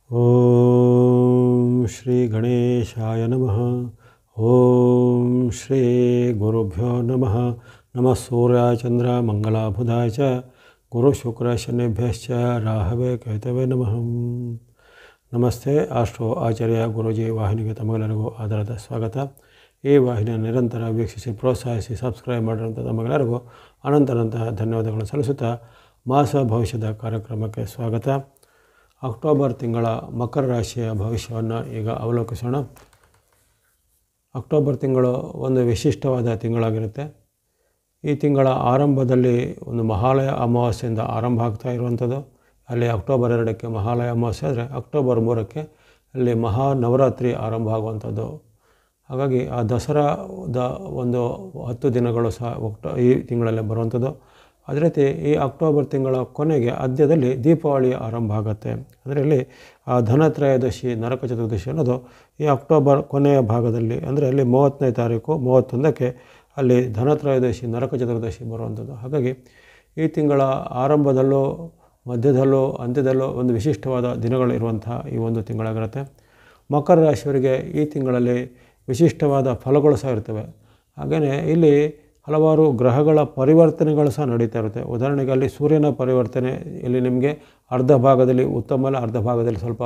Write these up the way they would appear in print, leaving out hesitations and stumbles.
ಓಂ ಶ್ರೀ ಗಣೇಶಾಯ ನಮಃ. ಓಂ ಶ್ರೀ ಗುರುಭ್ಯೋ ನಮಃ. ನಮಃ ಸೂರ್ಯಾಯ ಚಂದ್ರ ಮಂಗಲಾಬುಧಾಯ ಚ ಗುರು ಶುಕ್ರ ಶನಿಭ್ಯಶ್ಚ ರಾಹವೇ ಕೇತವೇ ನಮಃ. ನಮಸ್ತೆ. ಆಸ್ಟ್ರೋ ಆಚಾರ್ಯ ಗುರೂಜಿ ವಾಹಿನಿಗೆ ತಮಗೆಲ್ಲರಿಗೂ ಆಧಾರದ ಸ್ವಾಗತ. ಈ ವಾಹಿನಿಯ ನಿರಂತರ ವೀಕ್ಷಿಸಿ ಪ್ರೋತ್ಸಾಹಿಸಿ ಸಬ್ಸ್ಕ್ರೈಬ್ ಮಾಡಿರುವಂಥ ತಮಗೆಲ್ಲರಿಗೂ ಅನಂತ ಧನ್ಯವಾದಗಳನ್ನು ಸಲ್ಲಿಸುತ್ತಾ ಮಾಸ ಭವಿಷ್ಯದ ಕಾರ್ಯಕ್ರಮಕ್ಕೆ ಸ್ವಾಗತ. ಅಕ್ಟೋಬರ್ ತಿಂಗಳ ಮಕರ ರಾಶಿಯ ಭವಿಷ್ಯವನ್ನು ಈಗ ಅವಲೋಕಿಸೋಣ. ಅಕ್ಟೋಬರ್ ತಿಂಗಳು ಒಂದು ವಿಶಿಷ್ಟವಾದ ತಿಂಗಳಾಗಿರುತ್ತೆ. ಈ ತಿಂಗಳ ಆರಂಭದಲ್ಲಿ ಒಂದು ಮಹಾಲಯ ಅಮಾವಾಸ್ಯೆಯಿಂದ ಆರಂಭ ಆಗ್ತಾ ಇರುವಂಥದ್ದು. ಅಲ್ಲಿ ಅಕ್ಟೋಬರ್ 2ಕ್ಕೆ ಮಹಾಲಯ ಅಮಾವಾಸ್ಯೆ ಆದರೆ ಅಕ್ಟೋಬರ್ 3ಕ್ಕೆ ಅಲ್ಲಿ ಮಹಾನವರಾತ್ರಿ ಆರಂಭ ಆಗುವಂಥದ್ದು. ಹಾಗಾಗಿ ಆ ದಸರಾದ ಒಂದು 10 ದಿನಗಳು ಸಹ ಈ ತಿಂಗಳಲ್ಲೇ ಬರುವಂಥದ್ದು. ಅದೇ ರೀತಿ ಈ ಅಕ್ಟೋಬರ್ ತಿಂಗಳ ಕೊನೆಗೆ ಅಂತ್ಯದಲ್ಲಿ ದೀಪಾವಳಿ ಆರಂಭ ಆಗುತ್ತೆ. ಅದರಲ್ಲಿ ಆ ಧನತ್ರಯೋದಶಿ ನರಕ ಚತುರ್ದಶಿ ಅನ್ನೋದು ಈ ಅಕ್ಟೋಬರ್ ಕೊನೆಯ ಭಾಗದಲ್ಲಿ, ಅಂದರೆ ಅಲ್ಲಿ 30ನೇ ತಾರೀಕು 31ಕ್ಕೆ ಅಲ್ಲಿ ಧನತ್ರಯೋದಶಿ ನರಕ ಚತುರ್ದಶಿ ಬರುವಂಥದ್ದು. ಹಾಗಾಗಿ ಈ ತಿಂಗಳ ಆರಂಭದಲ್ಲೂ ಮಧ್ಯದಲ್ಲೂ ಅಂತ್ಯದಲ್ಲೂ ಒಂದು ವಿಶಿಷ್ಟವಾದ ದಿನಗಳು ಇರುವಂಥ ಈ ಒಂದು ತಿಂಗಳಾಗಿರುತ್ತೆ. ಮಕರ ರಾಶಿಯವರಿಗೆ ಈ ತಿಂಗಳಲ್ಲಿ ವಿಶಿಷ್ಟವಾದ ಫಲಗಳು ಸಹ ಇರ್ತವೆ. ಹಾಗೆಯೇ ಇಲ್ಲಿ ಹಲವಾರು ಗ್ರಹಗಳ ಪರಿವರ್ತನೆಗಳು ಸಹ ನಡೀತಾ ಇರುತ್ತೆ. ಉದಾಹರಣೆಗೆ ಅಲ್ಲಿ ಸೂರ್ಯನ ಪರಿವರ್ತನೆ ಇಲ್ಲಿ ನಿಮಗೆ ಅರ್ಧ ಭಾಗದಲ್ಲಿ ಉತ್ತಮ ಅಲ್ಲ, ಅರ್ಧ ಭಾಗದಲ್ಲಿ ಸ್ವಲ್ಪ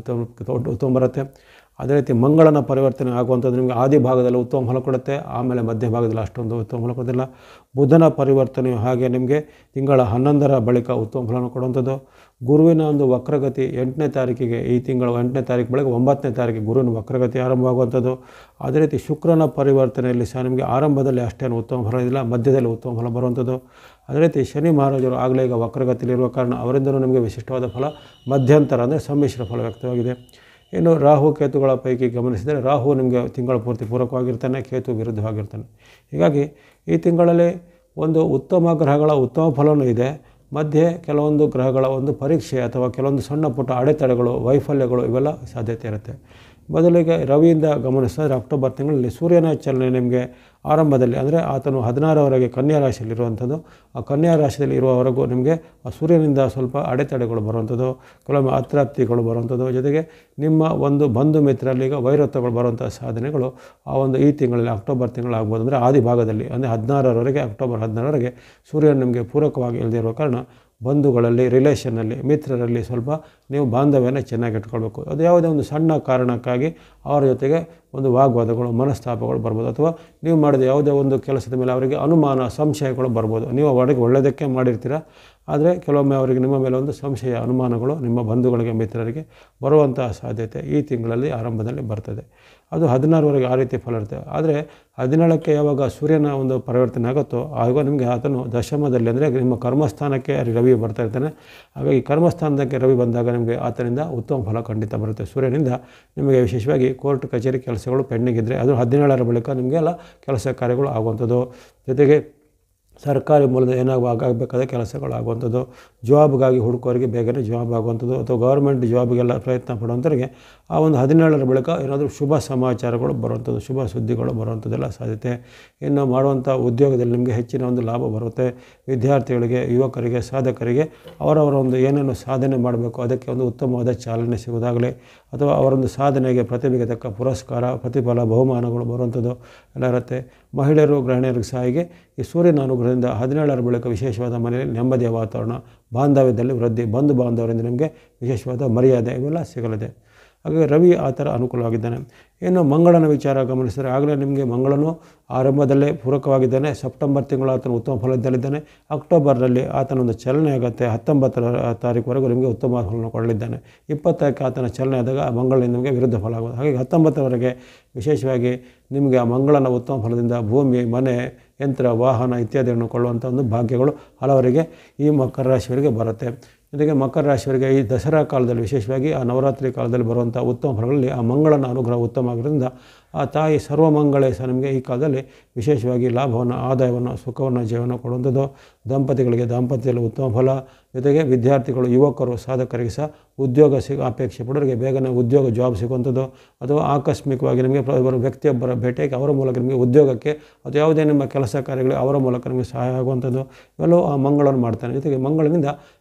ಉತ್ತಮ ಬರುತ್ತೆ. ಅದೇ ರೀತಿ ಮಂಗಳನ ಪರಿವರ್ತನೆ ಆಗುವಂಥದ್ದು ನಿಮಗೆ ಆದಿ ಭಾಗದಲ್ಲಿ ಉತ್ತಮ ಫಲ ಕೊಡುತ್ತೆ, ಆಮೇಲೆ ಮಧ್ಯ ಭಾಗದಲ್ಲಿ ಅಷ್ಟೊಂದು ಉತ್ತಮ ಫಲ ಕೊಡೋದಿಲ್ಲ. ಬುಧನ ಪರಿವರ್ತನೆಯು ಹಾಗೆ ನಿಮಗೆ ತಿಂಗಳ 11ರ ಬಳಿಕ ಉತ್ತಮ ಫಲವನ್ನು ಕೊಡುವಂಥದ್ದು. ಗುರುವಿನ ಒಂದು ವಕ್ರಗತಿ 8ನೇ ತಾರೀಕಿಗೆ, ಈ ತಿಂಗಳ 8ನೇ ತಾರೀಕು ಬಳಿಕ 9ನೇ ತಾರೀಕಿಗೆ ಗುರುವಿನ ವಕ್ರಗತಿ ಆರಂಭವಾಗುವಂಥದ್ದು. ಅದೇ ರೀತಿ ಶುಕ್ರನ ಪರಿವರ್ತನೆಯಲ್ಲಿ ಸಹ ನಿಮಗೆ ಆರಂಭದಲ್ಲಿ ಅಷ್ಟೇನು ಉತ್ತಮ ಫಲ ಇಲ್ಲ, ಮಧ್ಯದಲ್ಲಿ ಉತ್ತಮ ಫಲ ಬರುವಂಥದ್ದು. ಅದೇ ರೀತಿ ಶನಿ ಮಹಾರಾಜರು ಆಗಲೇ ಈಗ ವಕ್ರಗತಿಯಲ್ಲಿರುವ ಕಾರಣ ಅವರಿಂದಲೂ ನಿಮಗೆ ವಿಶಿಷ್ಟವಾದ ಫಲ ಮಧ್ಯಂತರ ಅಂದರೆ ಸಮ್ಮಿಶ್ರ ಫಲ ವ್ಯಕ್ತವಾಗಿದೆ. ಇನ್ನು ರಾಹು ಕೇತುಗಳ ಪೈಕಿ ಗಮನಿಸಿದರೆ ರಾಹು ನಿಮಗೆ ತಿಂಗಳ ಪೂರ್ತಿ ಪೂರಕವಾಗಿರ್ತಾನೆ, ಕೇತು ವಿರುದ್ಧವಾಗಿರ್ತಾನೆ. ಹೀಗಾಗಿ ಈ ತಿಂಗಳಲ್ಲಿ ಒಂದು ಉತ್ತಮ ಗ್ರಹಗಳ ಉತ್ತಮ ಫಲವೂ ಇದೆ, ಮಧ್ಯೆ ಕೆಲವೊಂದು ಗ್ರಹಗಳ ಒಂದು ಪರೀಕ್ಷೆ ಅಥವಾ ಕೆಲವೊಂದು ಸಣ್ಣ ಪುಟ್ಟ ಅಡೆತಡೆಗಳು, ವೈಫಲ್ಯಗಳು ಇವೆಲ್ಲ ಸಾಧ್ಯತೆ ಇರುತ್ತೆ. ಮೊದಲಿಗೆ ರವಿಯಿಂದ ಗಮನಿಸಿದರೆ ಅಕ್ಟೋಬರ್ ತಿಂಗಳಲ್ಲಿ ಸೂರ್ಯನ ಚಲನೆ ನಿಮಗೆ ಆರಂಭದಲ್ಲಿ, ಅಂದರೆ ಆತನು 16ರವರೆಗೆ ಕನ್ಯಾ ರಾಶಿಯಲ್ಲಿರುವಂಥದ್ದು. ಆ ಕನ್ಯಾ ರಾಶಿಯಲ್ಲಿ ಇರುವವರೆಗೂ ನಿಮಗೆ ಆ ಸೂರ್ಯನಿಂದ ಸ್ವಲ್ಪ ಅಡೆತಡೆಗಳು ಬರುವಂಥದ್ದು, ಕೆಲವೊಮ್ಮೆ ಅತೃಪ್ತಿಗಳು ಬರುವಂಥದ್ದು, ಜೊತೆಗೆ ನಿಮ್ಮ ಒಂದು ಬಂಧು ಮಿತ್ರರಲ್ಲಿ ಈಗ ವೈರತ್ವಗಳು ಬರುವಂಥ ಸಾಧನೆಗಳು ಆ ಒಂದು ಈ ತಿಂಗಳಲ್ಲಿ ಅಕ್ಟೋಬರ್ ತಿಂಗಳಾಗ್ಬೋದು. ಅಂದರೆ ಆದಿ ಭಾಗದಲ್ಲಿ ಅಂದರೆ 16ರವರೆಗೆ, ಅಕ್ಟೋಬರ್ 16ರವರೆಗೆ ಸೂರ್ಯನ ನಿಮಗೆ ಪೂರಕವಾಗಿ ಇಲ್ಲದೇ ಇರುವ ಕಾರಣ ಬಂಧುಗಳಲ್ಲಿ, ರಿಲೇಷನ್ನಲ್ಲಿ, ಮಿತ್ರರಲ್ಲಿ ಸ್ವಲ್ಪ ನೀವು ಬಾಂಧವ್ಯನ ಚೆನ್ನಾಗಿ ಇಟ್ಕೊಳ್ಬೇಕು. ಅದು ಯಾವುದೇ ಒಂದು ಸಣ್ಣ ಕಾರಣಕ್ಕಾಗಿ ಅವರ ಜೊತೆಗೆ ಒಂದು ವಾಗ್ವಾದಗಳು, ಮನಸ್ತಾಪಗಳು ಬರ್ಬೋದು, ಅಥವಾ ನೀವು ಮಾಡಿದ ಯಾವುದೇ ಒಂದು ಕೆಲಸದ ಮೇಲೆ ಅವರಿಗೆ ಅನುಮಾನ, ಸಂಶಯಗಳು ಬರ್ಬೋದು. ನೀವು ಅವರಿಗೆ ಒಳ್ಳೆಯದಕ್ಕೆ ಮಾಡಿರ್ತೀರ, ಆದರೆ ಕೆಲವೊಮ್ಮೆ ಅವರಿಗೆ ನಿಮ್ಮ ಮೇಲೆ ಒಂದು ಸಂಶಯ, ಅನುಮಾನಗಳು ನಿಮ್ಮ ಬಂಧುಗಳಿಗೆ, ಮಿತ್ರರಿಗೆ ಬರುವಂತಹ ಸಾಧ್ಯತೆ ಈ ತಿಂಗಳಲ್ಲಿ ಆರಂಭದಲ್ಲಿ ಬರ್ತದೆ. ಅದು 16ರವರೆಗೆ ಆ ರೀತಿ ಫಲ ಇರುತ್ತೆ. ಆದರೆ 17ಕ್ಕೆ ಯಾವಾಗ ಸೂರ್ಯನ ಒಂದು ಪರಿವರ್ತನೆ ಆಗುತ್ತೋ ಆಗ ನಿಮಗೆ ಆತನು ದಶಮದಲ್ಲಿ, ಅಂದರೆ ನಿಮ್ಮ ಕರ್ಮಸ್ಥಾನಕ್ಕೆ ರವಿ ಬರ್ತಾ ಇರ್ತಾನೆ. ಹಾಗಾಗಿ ಕರ್ಮಸ್ಥಾನಕ್ಕೆ ರವಿ ಬಂದಾಗ ನಿಮಗೆ ಆತನಿಂದ ಉತ್ತಮ ಫಲ ಖಂಡಿತ ಬರುತ್ತೆ. ಸೂರ್ಯನಿಂದ ನಿಮಗೆ ವಿಶೇಷವಾಗಿ ಕೋರ್ಟ್ ಕಚೇರಿ ಕೆಲಸಗಳು ಪೆಂಡಿಂಗ್ ಇದ್ದರೆ ಅದು 17ರ ಬಳಿಕ ನಿಮಗೆಲ್ಲ ಕೆಲಸ ಕಾರ್ಯಗಳು ಆಗುವಂಥದ್ದು. ಜೊತೆಗೆ ಸರ್ಕಾರಿ ಮೂಲದ ಆಗಬೇಕಾದ ಕೆಲಸಗಳು ಆಗುವಂಥದ್ದು, ಜಾಬ್ಗಾಗಿ ಹುಡುಕೋರಿಗೆ ಬೇಗನೆ ಜಾಬ್ ಆಗುವಂಥದ್ದು, ಅಥವಾ ಗೌರ್ಮೆಂಟ್ ಜಾಬ್ಗೆಲ್ಲ ಪ್ರಯತ್ನ ಪಡುವಂಥವ್ರಿಗೆ ಆ ಒಂದು 17ರ ಬಳಿಕ ಏನಾದರೂ ಶುಭ ಸಮಾಚಾರಗಳು ಬರುವಂಥದ್ದು, ಶುಭ ಸುದ್ದಿಗಳು ಬರುವಂಥದ್ದೆಲ್ಲ ಸಾಧ್ಯತೆ. ಇನ್ನು ಮಾಡುವಂಥ ಉದ್ಯೋಗದಲ್ಲಿ ನಿಮಗೆ ಹೆಚ್ಚಿನ ಒಂದು ಲಾಭ ಬರುತ್ತೆ. ವಿದ್ಯಾರ್ಥಿಗಳಿಗೆ, ಯುವಕರಿಗೆ, ಸಾಧಕರಿಗೆ ಅವರವರ ಒಂದು ಏನೇನು ಸಾಧನೆ ಮಾಡಬೇಕು ಅದಕ್ಕೆ ಒಂದು ಉತ್ತಮವಾದ ಚಾಲನೆ ಸಿಗೋದಾಗಲಿ, ಅಥವಾ ಅವರೊಂದು ಸಾಧನೆಗೆ ಪ್ರತಿಭೆಗೆ ತಕ್ಕ ಪುರಸ್ಕಾರ, ಪ್ರತಿಫಲ, ಬಹುಮಾನಗಳು ಬರುವಂಥದ್ದು ಎಲ್ಲ ಇರುತ್ತೆ. ಮಹಿಳೆಯರು, ಗೃಹಿಣಿಯರಿಗೆ ಸಹ ಹೀಗೆ ಈ ಸೂರ್ಯನ ಅನುಗ್ರಹದಿಂದ 17ರ ಬಳಿಕ ವಿಶೇಷವಾದ ಮನೆಯಲ್ಲಿ ನೆಮ್ಮದಿಯ ವಾತಾವರಣ, ಬಾಂಧವ್ಯದಲ್ಲಿ ವೃದ್ಧಿ, ಬಂಧು ಬಾಂಧವರಿಂದ ನಿಮಗೆ ವಿಶೇಷವಾದ ಮರ್ಯಾದೆ ಇವೆಲ್ಲ ಸಿಗಲಿದೆ. ಹಾಗೆ ರವಿ ಆ ಥರ ಅನುಕೂಲವಾಗಿದ್ದಾನೆ. ಇನ್ನು ಮಂಗಳನ ವಿಚಾರ ಗಮನಿಸಿದರೆ ಆಗಲೇ ನಿಮಗೆ ಮಂಗಳನು ಆರಂಭದಲ್ಲೇ ಪೂರಕವಾಗಿದ್ದಾನೆ. ಸೆಪ್ಟೆಂಬರ್ ತಿಂಗಳು ಆತನು ಉತ್ತಮ ಫಲದಲ್ಲಿದ್ದಾನೆ. ಅಕ್ಟೋಬರ್ನಲ್ಲಿ ಆತನೊಂದು ಚಲನೆ ಆಗುತ್ತೆ. 19ರ ತಾರೀಕುವರೆಗೂ ನಿಮಗೆ ಉತ್ತಮ ಫಲವನ್ನು ಕೊಡಲಿದ್ದಾನೆ. 20ಕ್ಕೆ ಆತನ ಚಲನೆ ಆದಾಗ ಆ ಮಂಗಳನಿಂದ ನಿಮಗೆ ವಿರುದ್ಧ ಫಲ ಆಗೋದು. ಹಾಗೆ 19ರವರೆಗೆ ವಿಶೇಷವಾಗಿ ನಿಮಗೆ ಆ ಮಂಗಳನ ಉತ್ತಮ ಫಲದಿಂದ ಭೂಮಿ, ಮನೆ, ಯಂತ್ರ, ವಾಹನ ಇತ್ಯಾದಿಗಳನ್ನು ಕೊಳ್ಳುವಂಥ ಒಂದು ಭಾಗ್ಯಗಳು ಹಲವರಿಗೆ ಈ ಮಕರ ರಾಶಿಯವರಿಗೆ ಬರುತ್ತೆ. ಜೊತೆಗೆ ಮಕರ ರಾಶಿಯವರಿಗೆ ಈ ದಸರಾ ಕಾಲದಲ್ಲಿ, ವಿಶೇಷವಾಗಿ ಆ ನವರಾತ್ರಿ ಕಾಲದಲ್ಲಿ ಬರುವಂಥ ಉತ್ತಮ ಫಲಗಳಲ್ಲಿ ಆ ಮಂಗಳನ ಅನುಗ್ರಹ ಉತ್ತಮ ಆಗಿರೋದ್ರಿಂದ ಆ ತಾಯಿ ಸರ್ವಮಂಗಳೇ ಸಹ ನಿಮಗೆ ಈ ಕಾಲದಲ್ಲಿ ವಿಶೇಷವಾಗಿ ಲಾಭವನ್ನು, ಆದಾಯವನ್ನು, ಸುಖವನ್ನು, ಜೀವನ ಕೊಡುವಂಥದ್ದು. ದಂಪತಿಗಳಿಗೆ ದಾಂಪತ್ಯದಲ್ಲಿ ಉತ್ತಮ ಫಲ, ಜೊತೆಗೆ ವಿದ್ಯಾರ್ಥಿಗಳು, ಯುವಕರು, ಸಾಧಕರಿಗೆ ಸಹ ಉದ್ಯೋಗ ಅಪೇಕ್ಷೆ ಪಡೋರಿಗೆ ಬೇಗನೆ ಉದ್ಯೋಗ, ಜಾಬ್ ಸಿಗುವಂಥದ್ದು, ಅಥವಾ ಆಕಸ್ಮಿಕವಾಗಿ ನಿಮಗೆ ವ್ಯಕ್ತಿಯೊಬ್ಬರ ಭೇಟಿಯಾಗಿ ಅವರ ಮೂಲಕ ನಿಮಗೆ ಉದ್ಯೋಗಕ್ಕೆ ಅಥವಾ ಯಾವುದೇ ನಿಮ್ಮ ಕೆಲಸ ಕಾರ್ಯಗಳಿಗೆ ಅವರ ಮೂಲಕ ನಿಮಗೆ ಸಹಾಯ ಆಗುವಂಥದ್ದು ಇವೆಲ್ಲವೂ ಆ ಮಂಗಳವನ್ನು ಮಾಡ್ತಾನೆ. ಜೊತೆಗೆ ಮಂಗಳನಿಂದ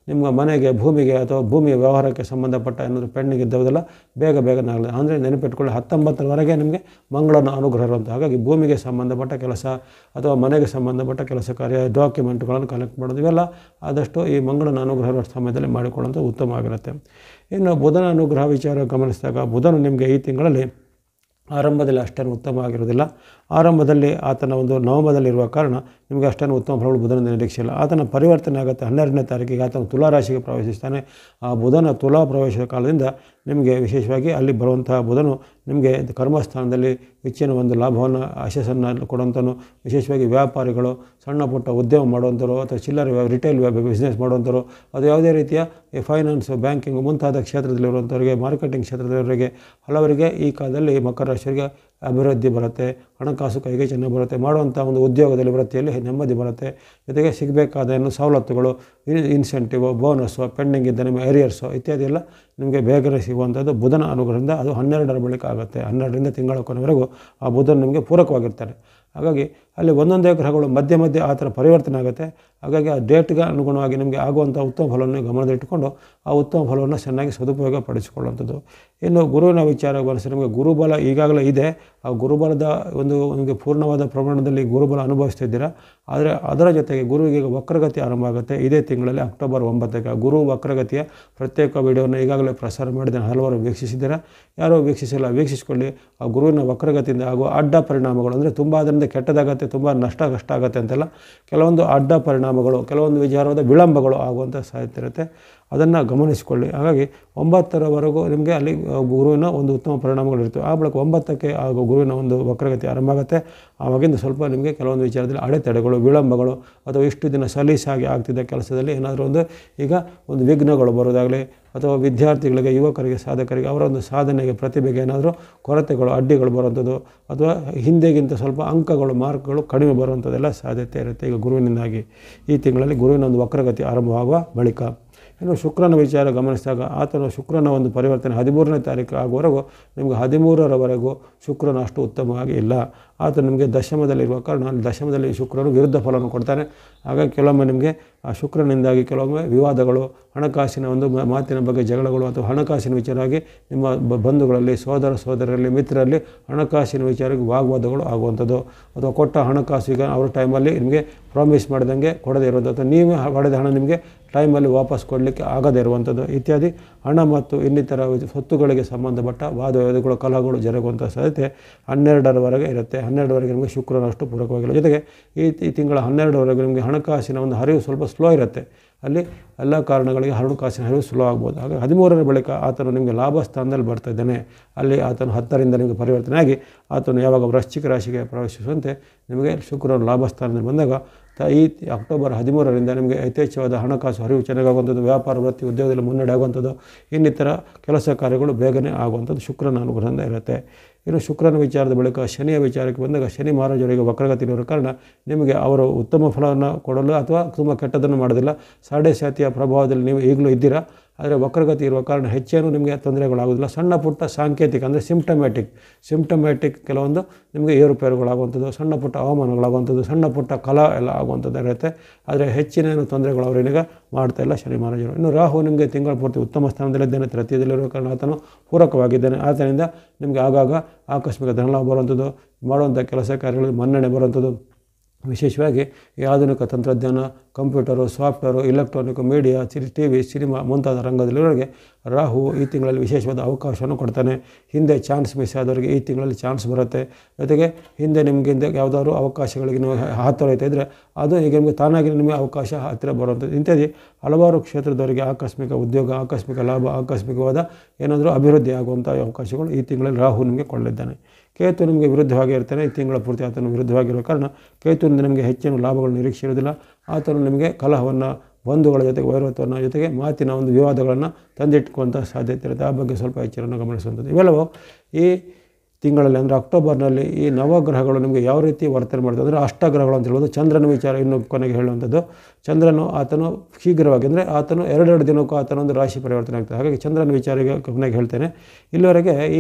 ನಿಮ್ಮ ಮನೆಗೆ, ಭೂಮಿಗೆ ಅಥವಾ ಭೂಮಿಯ ವ್ಯವಹಾರಕ್ಕೆ ಸಂಬಂಧಪಟ್ಟ ಏನಾದರೂ ಪೆಂಡಿಂಗ್ ಇದ್ದವುದೆಲ್ಲ ಬೇಗ ಆಗಲಿ. ಅಂದರೆ ನೆನಪಿಟ್ಕೊಳ್ಳಿ, 19ರವರೆಗೆ ನಿಮಗೆ ಮಂಗಳನ ಅನುಗ್ರಹ ಇರುವಂಥ. ಹಾಗಾಗಿ ಭೂಮಿಗೆ ಸಂಬಂಧಪಟ್ಟ ಕೆಲಸ ಅಥವಾ ಮನೆಗೆ ಸಂಬಂಧಪಟ್ಟ ಕೆಲಸ ಕಾರ್ಯ, ಡಾಕ್ಯುಮೆಂಟ್ಗಳನ್ನು ಕಲೆಕ್ಟ್ ಮಾಡೋದು, ಇವೆಲ್ಲ ಆದಷ್ಟು ಈ ಮಂಗಳನ ಅನುಗ್ರಹ ಇರುವ ಸಮಯದಲ್ಲಿ ಮಾಡಿಕೊಳ್ಳೋಂಥ ಉತ್ತಮವಾಗಿರುತ್ತೆ. ಇನ್ನು ಬುಧನ ಅನುಗ್ರಹ ವಿಚಾರ ಗಮನಿಸಿದಾಗ, ಬುಧನು ನಿಮಗೆ ಈ ತಿಂಗಳಲ್ಲಿ ಆರಂಭದಲ್ಲಿ ಅಷ್ಟೇನು ಉತ್ತಮವಾಗಿರೋದಿಲ್ಲ. ಆರಂಭದಲ್ಲಿ ಆತನ ಒಂದು ನವಮದಲ್ಲಿರುವ ಕಾರಣ ನಿಮಗೆ ಅಷ್ಟೇನು ಉತ್ತಮ ಫಲಗಳು ಬುಧನಿಂದ ನಿರೀಕ್ಷೆ ಇಲ್ಲ. ಆತನ ಪರಿವರ್ತನೆ ಆಗುತ್ತೆ 12ನೇ ತಾರೀಕಿಗೆ. ಆತನ ತುಲಾ ರಾಶಿಗೆ ಪ್ರವೇಶಿಸ್ತಾನೆ. ಆ ಬುಧನ ತುಲಾ ಪ್ರವೇಶದ ಕಾಲದಿಂದ ನಿಮಗೆ ವಿಶೇಷವಾಗಿ ಅಲ್ಲಿ ಬರುವಂತಹ ಬುಧನು ನಿಮಗೆ ಕರ್ಮಸ್ಥಾನದಲ್ಲಿ ಹೆಚ್ಚಿನ ಒಂದು ಲಾಭವನ್ನು, ಯಶಸ್ಸನ್ನು ಕೊಡುವಂಥನು. ವಿಶೇಷವಾಗಿ ವ್ಯಾಪಾರಿಗಳು, ಸಣ್ಣ ಪುಟ್ಟ ಉದ್ಯಮ ಮಾಡುವಂಥವ್ರು ಅಥವಾ ಚಿಲ್ಲರೆ ರಿಟೇಲ್ ಬಿಸ್ನೆಸ್ ಮಾಡುವಂಥವ್ರು, ಅದು ಯಾವುದೇ ರೀತಿಯ ಫೈನಾನ್ಸು, ಬ್ಯಾಂಕಿಂಗು ಮುಂತಾದ ಕ್ಷೇತ್ರದಲ್ಲಿರುವಂಥವರಿಗೆ, ಮಾರ್ಕೆಟಿಂಗ್ ಕ್ಷೇತ್ರದವರಿಗೆ ಹಲವರಿಗೆ ಈ ಕಾಲದಲ್ಲಿ ಮಕರ ರಾಶಿಯವರಿಗೆ ಅಭಿವೃದ್ಧಿ ಬರುತ್ತೆ. ಹಣಕಾಸು ಕೈಗೆ ಚೆನ್ನಾಗಿ ಬರುತ್ತೆ. ಮಾಡುವಂಥ ಒಂದು ಉದ್ಯೋಗದಲ್ಲಿ, ವೃತ್ತಿಯಲ್ಲಿ ನೆಮ್ಮದಿ ಬರುತ್ತೆ. ಜೊತೆಗೆ ಸಿಗಬೇಕಾದ ಏನು ಸವಲತ್ತುಗಳು, ಇನ್ಸೆಂಟಿವ್, ಬೋನಸ್ಸು, ಪೆಂಡಿಂಗ್ ಇದ್ದ ನಿಮ್ಮ ಏರಿಯರ್ಸು ಇತ್ಯಾದಿ ಎಲ್ಲ ನಿಮಗೆ ಬೇಗನೆ ಸಿಗುವಂಥದ್ದು ಬುಧನ ಅನುಗ್ರಹದಿಂದ. ಅದು 12ರ ಬಳಿಕ ಆಗುತ್ತೆ. 12ರಿಂದ ತಿಂಗಳ ಕೊನೆವರೆಗೂ ಆ ಬುಧನು ನಿಮಗೆ ಪೂರಕವಾಗಿರ್ತಾರೆ. ಹಾಗಾಗಿ ಅಲ್ಲಿ ಒಂದೊಂದೇ ಗ್ರಹಗಳು ಮಧ್ಯೆ ಆ ಥರ ಪರಿವರ್ತನೆ ಆಗುತ್ತೆ. ಹಾಗಾಗಿ ಆ ಡೇಟ್ಗೆ ಅನುಗುಣವಾಗಿ ನಿಮಗೆ ಆಗುವಂಥ ಉತ್ತಮ ಫಲವನ್ನು ಗಮನದಲ್ಲಿಟ್ಟುಕೊಂಡು ಆ ಉತ್ತಮ ಫಲವನ್ನು ಚೆನ್ನಾಗಿ ಸದುಪಯೋಗ ಪಡಿಸಿಕೊಳ್ಳುವಂಥದ್ದು. ಇನ್ನು ಗುರುವಿನ ವಿಚಾರ ಗಮನಿಸಿ, ನಿಮಗೆ ಗುರುಬಲ ಈಗಾಗಲೇ ಇದೆ. ಆ ಗುರುಬಲದ ನಿಮಗೆ ಪೂರ್ಣವಾದ ಪ್ರಮಾಣದಲ್ಲಿ ಗುರುಬಲ ಅನುಭವಿಸ್ತಿದ್ದೀರಾ. ಆದರೆ ಅದರ ಜೊತೆಗೆ ಗುರುವಿಗೆ ವಕ್ರಗತಿ ಆರಂಭ ಆಗುತ್ತೆ ಇದೇ ತಿಂಗಳಲ್ಲಿ ಅಕ್ಟೋಬರ್ 9ಕ್ಕೆ. ಗುರು ವಕ್ರಗತಿಯ ಪ್ರತ್ಯೇಕ ವಿಡಿಯೋನ ಈಗಾಗಲೇ ಪ್ರಸಾರ ಮಾಡಿದ್ದೇನೆ. ಹಲವಾರು ವೀಕ್ಷಿಸಿದ್ದೀರಾ. ಯಾರೋ ವೀಕ್ಷಿಸಿಲ್ಲ, ವೀಕ್ಷಿಸಿಕೊಳ್ಳಿ. ಆ ಗುರುವಿನ ವಕ್ರಗತಿಯಿಂದ ಆಗುವ ಅಡ್ಡ ಪರಿಣಾಮಗಳು, ಅಂದರೆ ತುಂಬ ಅದರಿಂದ ಕೆಟ್ಟದಾಗತ್ತೆ, ತುಂಬ ನಷ್ಟ ಆಗುತ್ತೆ ಅಂತೆಲ್ಲ ಕೆಲವೊಂದು ಅಡ್ಡ ಪರಿಣಾಮಗಳು, ಕೆಲವೊಂದು ವಿಚಾರವಾದ ವಿಳಂಬಗಳು ಆಗುವಂಥ ಸಾಧ್ಯತೆ ಇರುತ್ತೆ. ಅದನ್ನು ಗಮನಿಸಿಕೊಳ್ಳಿ. ಹಾಗಾಗಿ 9ರವರೆಗೂ ನಿಮಗೆ ಅಲ್ಲಿ ಗುರುವಿನ ಒಂದು ಉತ್ತಮ ಪರಿಣಾಮಗಳಿರ್ತವೆ. ಆ ಬಳಿಕ 9ಕ್ಕೆ ಆಗುವ ಗುರುವಿನ ಒಂದು ವಕ್ರಗತಿ ಆರಂಭ ಆಗುತ್ತೆ. ಆವಾಗಿಂದ ಸ್ವಲ್ಪ ನಿಮಗೆ ಕೆಲವೊಂದು ವಿಚಾರದಲ್ಲಿ ಅಡೆತಡೆಗಳು, ವಿಳಂಬಗಳು ಅಥವಾ ಇಷ್ಟು ದಿನ ಸಲೀಸಾಗಿ ಆಗ್ತಿದ್ದ ಕೆಲಸದಲ್ಲಿ ಏನಾದರೂ ಈಗ ಒಂದು ವಿಘ್ನಗಳು ಬರೋದಾಗಲಿ, ಅಥವಾ ವಿದ್ಯಾರ್ಥಿಗಳಿಗೆ, ಯುವಕರಿಗೆ, ಸಾಧಕರಿಗೆ ಅವರ ಒಂದು ಸಾಧನೆಗೆ, ಪ್ರತಿಭೆಗೆ ಏನಾದರೂ ಕೊರತೆಗಳು, ಅಡ್ಡಿಗಳು ಬರುವಂಥದ್ದು, ಅಥವಾ ಹಿಂದೆಗಿಂತ ಸ್ವಲ್ಪ ಅಂಕಗಳು, ಮಾರ್ಕ್ಗಳು ಕಡಿಮೆ ಬರುವಂಥದ್ದೆಲ್ಲ ಸಾಧ್ಯತೆ ಇರುತ್ತೆ ಈಗ ಗುರುವಿನಿಂದಾಗಿ. ಈ ತಿಂಗಳಲ್ಲಿ ಗುರುವಿನ ಒಂದು ವಕ್ರಗತಿ ಆರಂಭವಾಗುವ ಬಳಿಕ. ಇನ್ನು ಶುಕ್ರನ ವಿಚಾರ ಗಮನಿಸಿದಾಗ, ಆತನು ಶುಕ್ರನ ಒಂದು ಪರಿವರ್ತನೆ 13ನೇ ತಾರೀಕು ಆಗುವವರೆಗೂ ನಿಮಗೆ 13ರವರೆಗೂ ಶುಕ್ರನ ಅಷ್ಟು ಉತ್ತಮವಾಗಿ ಇಲ್ಲ. ಆತ ನಿಮಗೆ ದಶಮದಲ್ಲಿರುವ ಕಾರಣ ದಶಮದಲ್ಲಿ ಶುಕ್ರನು ವಿರುದ್ಧ ಫಲವನ್ನು ಕೊಡ್ತಾನೆ. ಹಾಗಾಗಿ ಕೆಲವೊಮ್ಮೆ ನಿಮಗೆ ಆ ಶುಕ್ರನಿಂದಾಗಿ ಕೆಲವೊಮ್ಮೆ ವಿವಾದಗಳು, ಹಣಕಾಸಿನ ಒಂದು ಮಾತಿನ ಬಗ್ಗೆ ಜಗಳಗಳು, ಅಥವಾ ಹಣಕಾಸಿನ ವಿಚಾರವಾಗಿ ನಿಮ್ಮ ಬಂಧುಗಳಲ್ಲಿ, ಸೋದರರಲ್ಲಿ, ಮಿತ್ರರಲ್ಲಿ ಹಣಕಾಸಿನ ವಿಚಾರಕ್ಕೆ ವಾಗ್ವಾದಗಳು ಆಗುವಂಥದ್ದು, ಅಥವಾ ಕೊಟ್ಟ ಹಣಕಾಸು ಈಗ ಅವ್ರ ಟೈಮಲ್ಲಿ ನಿಮಗೆ ಪ್ರಾಮಿಸ್ ಮಾಡಿದಂಗೆ ಕೊಡದೇ ಇರುವಂಥದ್ದು, ಅಥವಾ ನೀವೇ ಪಡೆದ ಹಣ ನಿಮಗೆ ಟೈಮಲ್ಲಿ ವಾಪಸ್ ಕೊಡಲಿಕ್ಕೆ ಆಗದೇ ಇರುವಂಥದ್ದು ಇತ್ಯಾದಿ ಹಣ ಮತ್ತು ಇನ್ನಿತರ ಸ್ವತ್ತುಗಳಿಗೆ ಸಂಬಂಧಪಟ್ಟ ವಾದವಿವಾದಗಳು, ಕಲಹಗಳು ಜರುಗುವಂಥ ಸಾಧ್ಯತೆ 12ರವರೆಗೆ ಇರುತ್ತೆ. 12ರವರೆಗೆ ನಿಮಗೆ ಶುಕ್ರನಷ್ಟು ಪೂರಕವಾಗಿಲ್ಲ. ಜೊತೆಗೆ ಈ ತಿಂಗಳ 12ರವರೆಗೆ ನಿಮಗೆ ಹಣಕಾಸಿನ ಒಂದು ಹರಿವು ಸ್ವಲ್ಪ ಸ್ಲೋ ಇರುತ್ತೆ. ಅಲ್ಲಿ ಎಲ್ಲ ಕಾರಣಗಳಿಗೆ ಹಣಕಾಸಿನ ಹರಿವು ಸ್ಲೋ ಆಗ್ಬೋದು. ಹಾಗೆ 13ರ ಬಳಿಕ ಆತನು ನಿಮಗೆ ಲಾಭ ಸ್ಥಾನದಲ್ಲಿ ಬರ್ತಾ ಇದ್ದಾನೆ. ಅಲ್ಲಿ ಆತನು 10ರಿಂದ ನಿಮಗೆ ಪರಿವರ್ತನೆ ಆಗಿ ಆತನು ಯಾವಾಗ ವೃಶ್ಚಿಕ ರಾಶಿಗೆ ಪ್ರವೇಶಿಸುವಂತೆ ನಿಮಗೆ ಶುಕ್ರನ ಲಾಭ ಸ್ಥಾನದಲ್ಲಿ ಬಂದಾಗ ಈ ಅಕ್ಟೋಬರ್ 13ರಿಂದ ನಿಮಗೆ ಯಥೇಚ್ಛವಾದ ಹಣಕಾಸು ಹರಿವು ಚೆನ್ನಾಗಾಗುವಂಥದ್ದು, ವ್ಯಾಪಾರ, ವೃತ್ತಿ, ಉದ್ಯೋಗದಲ್ಲಿ ಮುನ್ನಡೆ ಆಗುವಂಥದ್ದು, ಇನ್ನಿತರ ಕೆಲಸ ಕಾರ್ಯಗಳು ಬೇಗನೆ ಆಗುವಂಥದ್ದು ಶುಕ್ರನ ಅನುಗ್ರಹದಿಂದ ಇರುತ್ತೆ. ಇನ್ನು ಶುಕ್ರನ ವಿಚಾರದ ಬಳಿಕ ಶನಿಯ ವಿಚಾರಕ್ಕೆ ಬಂದಾಗ, ಶನಿ ಮಹಾರಾಜರಿಗೆ ವಕ್ರಗತಿ ಇರುವ ಕಾರಣ ನಿಮಗೆ ಅವರು ಉತ್ತಮ ಫಲವನ್ನು ಕೊಡಲು ಅಥವಾ ತುಂಬ ಕೆಟ್ಟದನ್ನು ಮಾಡೋದಿಲ್ಲ. ಸಾಡೆಸಾತಿಯ ಪ್ರಭಾವದಲ್ಲಿ ನೀವು ಈಗಲೂ ಇದ್ದೀರಾ. ಆದರೆ ವಕ್ರಗತಿ ಇರುವ ಕಾರಣ ಹೆಚ್ಚೇನು ನಿಮಗೆ ತೊಂದರೆಗಳಾಗೋದಿಲ್ಲ. ಸಣ್ಣ ಪುಟ್ಟ ಸಾಂಕೇತಿಕ, ಅಂದರೆ ಸಿಂಪ್ಟಮ್ಯಾಟಿಕ್ ಕೆಲವೊಂದು ನಿಮಗೆ ಏರುಪೇರುಗಳಾಗುವಂಥದ್ದು, ಸಣ್ಣ ಪುಟ್ಟ ಹವಾಮಾನಗಳಾಗುವಂಥದ್ದು, ಸಣ್ಣ ಪುಟ್ಟ ಕಲಾ ಎಲ್ಲ ಆಗುವಂಥದ್ದು ಇರುತ್ತೆ. ಆದರೆ ಹೆಚ್ಚಿನ ತೊಂದರೆಗಳು ಅವರೇನೀಗ ಮಾಡ್ತಾಯಿಲ್ಲ ಶನಿ ಮಹಾರಾಜರು. ಇನ್ನು ರಾಹು ನಿಮಗೆ ತಿಂಗಳ ಪೂರ್ತಿ ಉತ್ತಮ ಸ್ಥಾನದಲ್ಲಿದ್ದಾನೆ, ತೃತೀಯದಲ್ಲಿರುವ ಕಾರಣ ಆತನು ಪೂರಕವಾಗಿದ್ದಾನೆ. ಆತನಿಂದ ನಿಮಗೆ ಆಗಾಗ ಆಕಸ್ಮಿಕ ಧನಲಾಭ ಬರುವಂಥದ್ದು, ಮಾಡುವಂಥ ಕೆಲಸ ಕಾರ್ಯಗಳಿಗೆ ಮನ್ನಣೆ ಬರುವಂಥದ್ದು. ವಿಶೇಷವಾಗಿ ಈ ಆಧುನಿಕ ತಂತ್ರಜ್ಞಾನ, computer, software, electronic, media, TV, cinema ಮುಂತಾದ ರಂಗದಲ್ಲಿರೋರಿಗೆ ರಾಹು ಈ ತಿಂಗಳಲ್ಲಿ ವಿಶೇಷವಾದ ಅವಕಾಶವನ್ನು ಕೊಡ್ತಾನೆ. ಹಿಂದೆ ಚಾನ್ಸ್ ಮಿಸ್ ಆದವರಿಗೆ ಈ ತಿಂಗಳಲ್ಲಿ ಚಾನ್ಸ್ ಬರುತ್ತೆ. ಜೊತೆಗೆ ಹಿಂದೆ ಯಾವುದಾದ್ರು ಅವಕಾಶಗಳಿಗೆ ನೀವು ಹಾತೊರೆಯುತ್ತಾ ಇದ್ದರೆ ಅದು ಈಗ ನಿಮಗೆ ತಾನಾಗಿ ನಿಮಗೆ ಅವಕಾಶ ಹತ್ತಿರ ಬರುವಂಥದ್ದು. ಇಂಥದ್ದು ಹಲವಾರು ಕ್ಷೇತ್ರದವರಿಗೆ ಆಕಸ್ಮಿಕ ಉದ್ಯೋಗ, ಆಕಸ್ಮಿಕ ಲಾಭ, ಆಕಸ್ಮಿಕವಾದ ಏನಾದರೂ ಅಭಿವೃದ್ಧಿ ಆಗುವಂಥ ಅವಕಾಶಗಳು ಈ ತಿಂಗಳಲ್ಲಿ ರಾಹು ನಿಮಗೆ ಕೊಳ್ಳಿದ್ದಾನೆ. ಕೇತು ನಿಮಗೆ ವಿರುದ್ಧವಾಗಿ ಇರ್ತಾನೆ. ಈ ತಿಂಗಳ ಪೂರ್ತಿ ಆತನು ವಿರುದ್ಧವಾಗಿರೋ ಕಾರಣ ಕೇತುವಿನಿಂದ ನಿಮಗೆ ಹೆಚ್ಚಿನ ಲಾಭಗಳು ನಿರೀಕ್ಷೆ ಇರೋದಿಲ್ಲ. ಆತನು ನಿಮಗೆ ಕಲಹವನ್ನು, ಬಂಧುಗಳ ಜೊತೆಗೆ ವೈರತ್ವವನ್ನು, ಜೊತೆಗೆ ಮಾತಿನ ಒಂದು ವಿವಾದಗಳನ್ನು ತಂದಿಟ್ಟುವಂಥ ಸಾಧ್ಯತೆ ಇರುತ್ತೆ. ಆ ಬಗ್ಗೆ ಸ್ವಲ್ಪ ಎಚ್ಚರವನ್ನು ಗಮನಿಸುವಂಥದ್ದು. ಇವೆಲ್ಲವೂ ಈ ತಿಂಗಳಲ್ಲಿ, ಅಂದರೆ ಅಕ್ಟೋಬರ್ನಲ್ಲಿ ಈ ನವಗ್ರಹಗಳು ನಿಮಗೆ ಯಾವ ರೀತಿ ವರ್ತನೆ ಮಾಡ್ತದೆ, ಅಂದರೆ ಅಷ್ಟಗ್ರಹಗಳು ಅಂತ ಹೇಳ್ಬೋದು. ಚಂದ್ರನ ವಿಚಾರ ಇನ್ನು ಕೊನೆಗೆ ಹೇಳುವಂಥದ್ದು. ಚಂದ್ರನು ಆತನು ಶೀಘ್ರವಾಗಿ, ಅಂದರೆ ಆತನು 2 ದಿನಕ್ಕೂ ಆತನೊಂದು ರಾಶಿ ಪರಿವರ್ತನೆ ಆಗ್ತದೆ. ಹಾಗಾಗಿ ಚಂದ್ರನ ವಿಚಾರ ಕೊನೆಗೆ ಹೇಳ್ತೇನೆ. ಇಲ್ಲಿವರೆಗೆ ಈ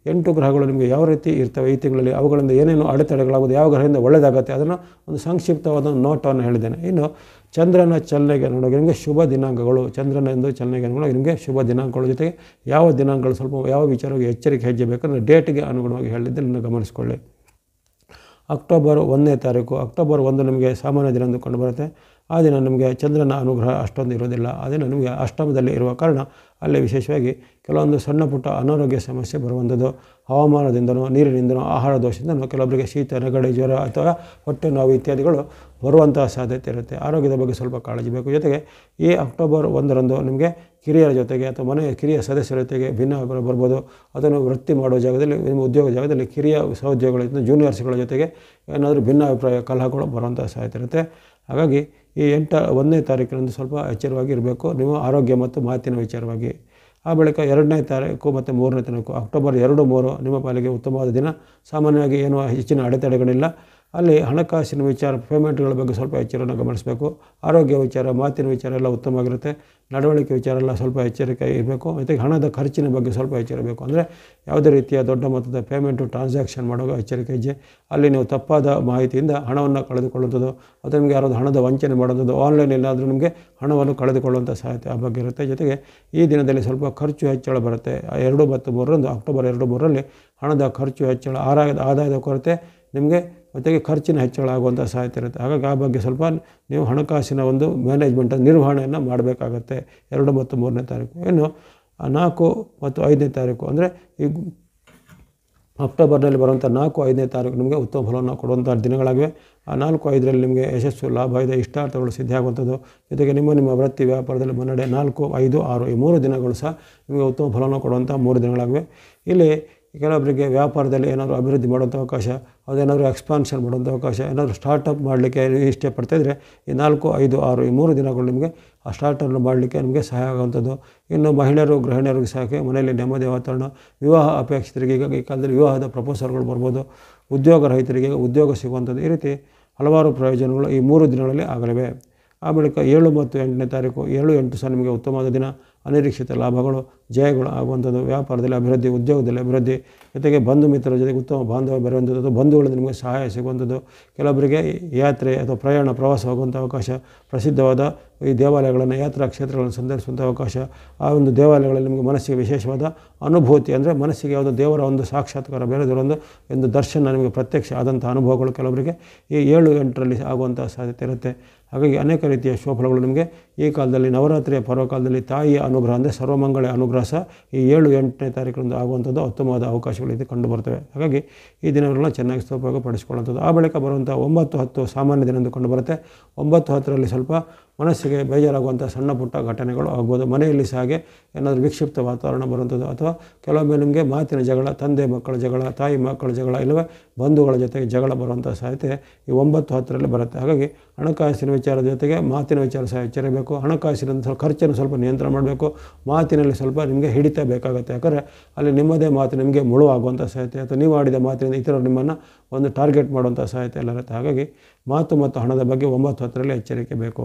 8 ಗ್ರಹಗಳು ನಿಮಗೆ ಯಾವ ರೀತಿ ಇರ್ತವೆ ಈ ತಿಂಗಳಲ್ಲಿ, ಅವುಗಳಿಂದ ಏನೇನು ಅಡೆತಡೆಗಳಾಗೋದು, ಯಾವ ಗ್ರಹದಿಂದ ಒಳ್ಳೆಯದಾಗುತ್ತೆ ಅದನ್ನು ಒಂದು ಸಂಕ್ಷಿಪ್ತವಾದ ನೋಟವನ್ನು ಹೇಳಿದ್ದೇನೆ. ಇನ್ನು ಚಂದ್ರನ ಚಲನೆಗೆ ಅನುಗುಣವಾಗಿ ನಿಮಗೆ ಶುಭ ದಿನಾಂಕಗಳು, ಚಂದ್ರನ ಎಂದು ಚಲನೆಗೆ ಅನುಗುಣವಾಗಿ ನಿಮಗೆ ಶುಭ ದಿನಾಂಕಗಳ ಜೊತೆಗೆ ಯಾವ ದಿನಾಂಕಗಳು ಸ್ವಲ್ಪ ಯಾವ ವಿಚಾರವಾಗಿ ಎಚ್ಚರಿಕೆ ಹೆಜ್ಜೆ ಬೇಕಂದರೆ ಡೇಟ್ಗೆ ಅನುಗುಣವಾಗಿ ಹೇಳಿದ್ದನ್ನು ಗಮನಿಸಿಕೊಳ್ಳಿ. ಅಕ್ಟೋಬರ್ 1ನೇ ತಾರೀಕು, ಅಕ್ಟೋಬರ್ 1 ನಿಮಗೆ ಸಾಮಾನ್ಯ ದಿನ ಎಂದು ಕಂಡುಬರುತ್ತೆ. ಆ ದಿನ ನಿಮಗೆ ಚಂದ್ರನ ಅನುಗ್ರಹ ಅಷ್ಟೊಂದು ಇರೋದಿಲ್ಲ. ಆ ದಿನ ನಿಮಗೆ ಅಷ್ಟಮದಲ್ಲಿ ಇರುವ ಕಾರಣ ಅಲ್ಲಿ ವಿಶೇಷವಾಗಿ ಕೆಲವೊಂದು ಸಣ್ಣ ಪುಟ್ಟ ಅನಾರೋಗ್ಯ ಸಮಸ್ಯೆ ಬರುವಂಥದ್ದು, ಹವಾಮಾನದಿಂದನೋ ನೀರಿನಿಂದನೋ ಆಹಾರ ದೋಷದಿಂದನೋ ಕೆಲವೊಬ್ಬರಿಗೆ ಶೀತ, ನೆಗಡಿ, ಜ್ವರ ಅಥವಾ ಹೊಟ್ಟೆ ನೋವು ಇತ್ಯಾದಿಗಳು ಬರುವಂತಹ ಸಾಧ್ಯತೆ ಇರುತ್ತೆ. ಆರೋಗ್ಯದ ಬಗ್ಗೆ ಸ್ವಲ್ಪ ಕಾಳಜಿ ಬೇಕು. ಜೊತೆಗೆ ಈ ಅಕ್ಟೋಬರ್ 1ರಂದು ನಿಮಗೆ ಕಿರಿಯರ ಜೊತೆಗೆ ಅಥವಾ ಮನೆಯ ಕಿರಿಯ ಸದಸ್ಯರ ಜೊತೆಗೆ ಭಿನ್ನಾಭಿಪ್ರಾಯ ಬರ್ಬೋದು. ಅದನ್ನು ವೃತ್ತಿ ಮಾಡುವ ಜಾಗದಲ್ಲಿ, ನಿಮ್ಮ ಉದ್ಯೋಗ ಜಾಗದಲ್ಲಿ ಕಿರಿಯ ಸಹೋದ್ಯೋಗಿಗಳ ಜೂನಿಯರ್ಸ್ಗಳ ಜೊತೆಗೆ ಏನಾದರೂ ಭಿನ್ನಾಭಿಪ್ರಾಯ ಕಲಹಗಳು ಬರುವಂಥ ಸಾಧ್ಯತೆ ಇರುತ್ತೆ. ಹಾಗಾಗಿ ಈ 1ನೇ ತಾರೀಕಿನಂದು ಸ್ವಲ್ಪ ಎಚ್ಚರವಾಗಿ ಇರಬೇಕು ನೀವು ಆರೋಗ್ಯ ಮತ್ತು ಮಾತಿನ ವಿಚಾರವಾಗಿ. ಆ ಬಳಿಕ 2ನೇ ತಾರೀಕು ಮತ್ತು 3ನೇ ತಾರೀಕು, ಅಕ್ಟೋಬರ್ 2, 3 ನಿಮ್ಮ ಪಾಲಿಗೆ ಉತ್ತಮವಾದ ದಿನ. ಸಾಮಾನ್ಯವಾಗಿ ಏನೂ ಹೆಚ್ಚಿನ ಅಡೆತಡೆಗಳಿಲ್ಲ. ಅಲ್ಲಿ ಹಣಕಾಸಿನ ವಿಚಾರ, ಪೇಮೆಂಟ್ಗಳ ಬಗ್ಗೆ ಸ್ವಲ್ಪ ಎಚ್ಚರವನ್ನು ಗಮನಿಸಬೇಕು. ಆರೋಗ್ಯ ವಿಚಾರ, ಮಾತಿನ ವಿಚಾರ ಎಲ್ಲ ಉತ್ತಮವಾಗಿರುತ್ತೆ. ನಡವಳಿಕೆ ವಿಚಾರ ಎಲ್ಲ ಸ್ವಲ್ಪ ಎಚ್ಚರಿಕೆ ಇರಬೇಕು. ಜೊತೆಗೆ ಹಣದ ಖರ್ಚಿನ ಬಗ್ಗೆ ಸ್ವಲ್ಪ ಎಚ್ಚರಿರಬೇಕು. ಅಂದರೆ ಯಾವುದೇ ರೀತಿಯ ದೊಡ್ಡ ಮೊತ್ತದ ಪೇಮೆಂಟು ಟ್ರಾನ್ಸಾಕ್ಷನ್ ಮಾಡುವಾಗ ಎಚ್ಚರಿಕೆ ಹೆಜ್ಜೆ. ಅಲ್ಲಿ ನೀವು ತಪ್ಪಾದ ಮಾಹಿತಿಯಿಂದ ಹಣವನ್ನು ಕಳೆದುಕೊಳ್ಳುವಂಥದ್ದು ಅಥವಾ ನಿಮಗೆ ಯಾರಾದರೂ ಹಣದ ವಂಚನೆ ಮಾಡುವಂಥದ್ದು, ಆನ್ಲೈನ್ ಏನಾದರೂ ನಿಮಗೆ ಹಣವನ್ನು ಕಳೆದುಕೊಳ್ಳುವಂಥ ಸಾಧ್ಯತೆ ಆ ಬಗ್ಗೆ ಇರುತ್ತೆ. ಜೊತೆಗೆ ಈ ದಿನದಲ್ಲಿ ಸ್ವಲ್ಪ ಖರ್ಚು ಹೆಚ್ಚಳ ಬರುತ್ತೆ. 2 ಮತ್ತು 3ರಂದು, ಅಕ್ಟೋಬರ್ 2, 3ರಲ್ಲಿ ಹಣದ ಖರ್ಚು ಹೆಚ್ಚಳ, ಆದಾಯದ ಕೊರತೆ ನಿಮಗೆ ಜೊತೆಗೆ ಖರ್ಚಿನ ಹೆಚ್ಚಳ ಆಗುವಂಥ ಸಾಧ್ಯತೆ ಇರುತ್ತೆ. ಹಾಗಾಗಿ ಆ ಬಗ್ಗೆ ಸ್ವಲ್ಪ ನೀವು ಹಣಕಾಸಿನ ಒಂದು ಮ್ಯಾನೇಜ್ಮೆಂಟ್ ನಿರ್ವಹಣೆಯನ್ನು ಮಾಡಬೇಕಾಗತ್ತೆ 2 ಮತ್ತು 3ನೇ ತಾರೀಕು. ಇನ್ನು 4 ಮತ್ತು 5ನೇ ತಾರೀಕು ಅಂದರೆ ಈ ಅಕ್ಟೋಬರ್ನಲ್ಲಿ ಬರುವಂಥ 4, 5ನೇ ತಾರೀಕು ನಿಮಗೆ ಉತ್ತಮ ಫಲವನ್ನು ಕೊಡುವಂಥ ದಿನಗಳಾಗಿವೆ. ಆ 4, 5ರಲ್ಲಿ ನಿಮಗೆ ಯಶಸ್ಸು, ಲಾಭ ಇದೆ, ಇಷ್ಟಾರ್ಥಗಳು ಸಿದ್ಧಿಯಾಗುವಂಥದ್ದು. ಜೊತೆಗೆ ನಿಮ್ಮ ವೃತ್ತಿ ವ್ಯಾಪಾರದಲ್ಲಿ ಮುನ್ನಡೆ. 4, 5, 6 ಈ 3 ದಿನಗಳು ಸಹ ನಿಮಗೆ ಉತ್ತಮ ಫಲವನ್ನು ಕೊಡುವಂಥ 3 ದಿನಗಳಾಗಿವೆ. ಇಲ್ಲಿ ಕೆಲವೊಬ್ಬರಿಗೆ ವ್ಯಾಪಾರದಲ್ಲಿ ಏನಾದರೂ ಅಭಿವೃದ್ಧಿ ಮಾಡುವಂಥ ಅವಕಾಶ, ಅದೇನಾದರೂ ಎಕ್ಸ್ಪಾನ್ಷನ್ ಮಾಡುವಂಥ ಅವಕಾಶ, ಏನಾದರೂ ಸ್ಟಾರ್ಟಪ್ ಮಾಡಲಿಕ್ಕೆ ಇಷ್ಟಪಡ್ತಾಯಿದ್ರೆ ಈ 4, 5, 6 ಈ 3 ದಿನಗಳು ನಿಮಗೆ ಆ ಸ್ಟಾರ್ಟನ್ನು ಮಾಡಲಿಕ್ಕೆ ನಿಮಗೆ ಸಹಾಯ ಆಗುವಂಥದ್ದು. ಇನ್ನು ಮಹಿಳೆಯರು, ಗೃಹಿಣಿಯರಿಗೆ ಸಹ ಮನೆಯಲ್ಲಿ ನೆಮ್ಮದಿ ವಾತಾವರಣ, ವಿವಾಹ ಅಪೇಕ್ಷಿತರಿಗೆ ಈಗ ಈ ಕಾಲದಲ್ಲಿ ವಿವಾಹದ ಪ್ರಪೋಸಲ್ಗಳು ಬರ್ಬೋದು, ಉದ್ಯೋಗ ರಹಿತರಿಗೆ ಉದ್ಯೋಗ ಸಿಗುವಂಥದ್ದು, ಈ ರೀತಿ ಹಲವಾರು ಪ್ರಯೋಜನಗಳು ಈ 3 ದಿನಗಳಲ್ಲಿ ಆಗಲಿವೆ. ಆ ಬಳಿಕ 7 ಮತ್ತು 8ನೇ ತಾರೀಕು, 7, 8 ಸಹ ನಿಮಗೆ ಉತ್ತಮವಾದ ದಿನ. ಅನಿರೀಕ್ಷಿತ ಲಾಭಗಳು, ಜಯಗಳು ಆಗುವಂಥದ್ದು, ವ್ಯಾಪಾರದಲ್ಲಿ ಅಭಿವೃದ್ಧಿ, ಉದ್ಯೋಗದಲ್ಲಿ ಅಭಿವೃದ್ಧಿ, ಜೊತೆಗೆ ಬಂಧು ಮಿತ್ರರ ಜೊತೆಗೆ ಉತ್ತಮ ಬಾಂಧವ್ಯ ಬರುವಂಥದ್ದು, ಬಂಧುಗಳಿಂದ ನಿಮಗೆ ಸಹಾಯ ಸಿಗುವಂಥದ್ದು, ಕೆಲವೊಬ್ಬರಿಗೆ ಯಾತ್ರೆ ಅಥವಾ ಪ್ರವಾಸ ಹೋಗುವಂಥ ಅವಕಾಶ, ಪ್ರಸಿದ್ಧವಾದ ಈ ದೇವಾಲಯಗಳನ್ನು, ಯಾತ್ರಾ ಕ್ಷೇತ್ರಗಳನ್ನು ಸಂದರ್ಶಿಸುವಂಥ ಅವಕಾಶ, ಆ ಒಂದು ದೇವಾಲಯಗಳಲ್ಲಿ ನಿಮಗೆ ಮನಸ್ಸಿಗೆ ವಿಶೇಷವಾದ ಅನುಭೂತಿ, ಅಂದರೆ ಮನಸ್ಸಿಗೆ ಯಾವುದೋ ದೇವರ ಒಂದು ಸಾಕ್ಷಾತ್ಕಾರ, ಬೇರೆದವರೊಂದು ಒಂದು ದರ್ಶನ, ನಿಮಗೆ ಪ್ರತ್ಯಕ್ಷ ಆದಂಥ ಅನುಭವಗಳು ಕೆಲವರಿಗೆ ಈ 7, 8ರಲ್ಲಿ ಆಗುವಂಥ ಸಾಧ್ಯತೆ ಇರುತ್ತೆ. ಹಾಗಾಗಿ ಅನೇಕ ರೀತಿಯ ಶುಭಫಲಗಳು ನಿಮಗೆ ಈ ಕಾಲದಲ್ಲಿ, ನವರಾತ್ರಿಯ ಪರ್ವಕಾಲದಲ್ಲಿ ತಾಯಿಯ ಅನುಗ್ರಹ ಅಂದರೆ ಸರ್ವಮಂಗಳ ಅನುಗ್ರಹ ಸಹ ಈ 7, 8ನೇ ತಾರೀಕಿನಿಂದ ಆಗುವಂಥದ್ದು ಉತ್ತಮವಾದ ಅವಕಾಶಗಳು ಇದು ಕಂಡು ಬರ್ತವೆ. ಹಾಗಾಗಿ ಈ ದಿನಗಳನ್ನ ಚೆನ್ನಾಗಿ ಸದುಪಯೋಗಪಡಿಸಿಕೊಳ್ಳುವಂಥದ್ದು. ಆ ಬಳಿಕ ಬರುವಂಥ 9, 10 ಸಾಮಾನ್ಯ ದಿನ ಎಂದು ಕಂಡು ಬರುತ್ತೆ. 9, 10ರಲ್ಲಿ ಸ್ವಲ್ಪ ಮನಸ್ಸಿಗೆ ಬೇಜಾರಾಗುವಂಥ ಸಣ್ಣ ಪುಟ್ಟ ಘಟನೆಗಳು ಆಗ್ಬೋದು. ಮನೆಯಲ್ಲಿ ಸಹ ಹಾಗೆ ಏನಾದರೂ ವಿಕ್ಷಿಪ್ತ ವಾತಾವರಣ ಬರುವಂಥದ್ದು, ಅಥವಾ ಕೆಲವೊಮ್ಮೆ ನಿಮಗೆ ಮಾತಿನ ಜಗಳ, ತಂದೆ ಮಕ್ಕಳ ಜಗಳ, ತಾಯಿ ಮಕ್ಕಳ ಜಗಳ, ಇಲ್ಲವೇ ಬಂಧುಗಳ ಜೊತೆಗೆ ಜಗಳ ಬರುವಂಥ ಸಾಧ್ಯತೆ ಈ 9, 10ರಲ್ಲಿ ಬರುತ್ತೆ. ಹಾಗಾಗಿ ಹಣಕಾಸಿನ ವಿಚಾರದ ಜೊತೆಗೆ ಮಾತಿನ ವಿಚಾರ ಸಹ ಎಚ್ಚರಬೇಕು. ಹಣಕಾಸಿನ ಖರ್ಚನ್ನು ಸ್ವಲ್ಪ ನಿಯಂತ್ರಣ ಮಾಡಬೇಕು. ಮಾತಿನಲ್ಲಿ ಸ್ವಲ್ಪ ನಿಮಗೆ ಹಿಡಿತ ಬೇಕಾಗುತ್ತೆ. ಯಾಕಂದರೆ ಅಲ್ಲಿ ನಿಮ್ಮದೇ ಮಾತು ನಿಮಗೆ ಮುಳುವಾಗುವಂಥ ಸಾಧ್ಯತೆ, ಅಥವಾ ನೀವು ಆಡಿದ ಮಾತಿನಿಂದ ಇತರರು ನಿಮ್ಮನ್ನು ಒಂದು ಟಾರ್ಗೆಟ್ ಮಾಡುವಂಥ ಸಾಧ್ಯತೆ ಎಲ್ಲ ಇರುತ್ತೆ. ಹಾಗಾಗಿ ಮಾತು ಮತ್ತು ಹಣದ ಬಗ್ಗೆ 9, 10ರಲ್ಲಿ ಎಚ್ಚರಿಕೆ ಬೇಕು.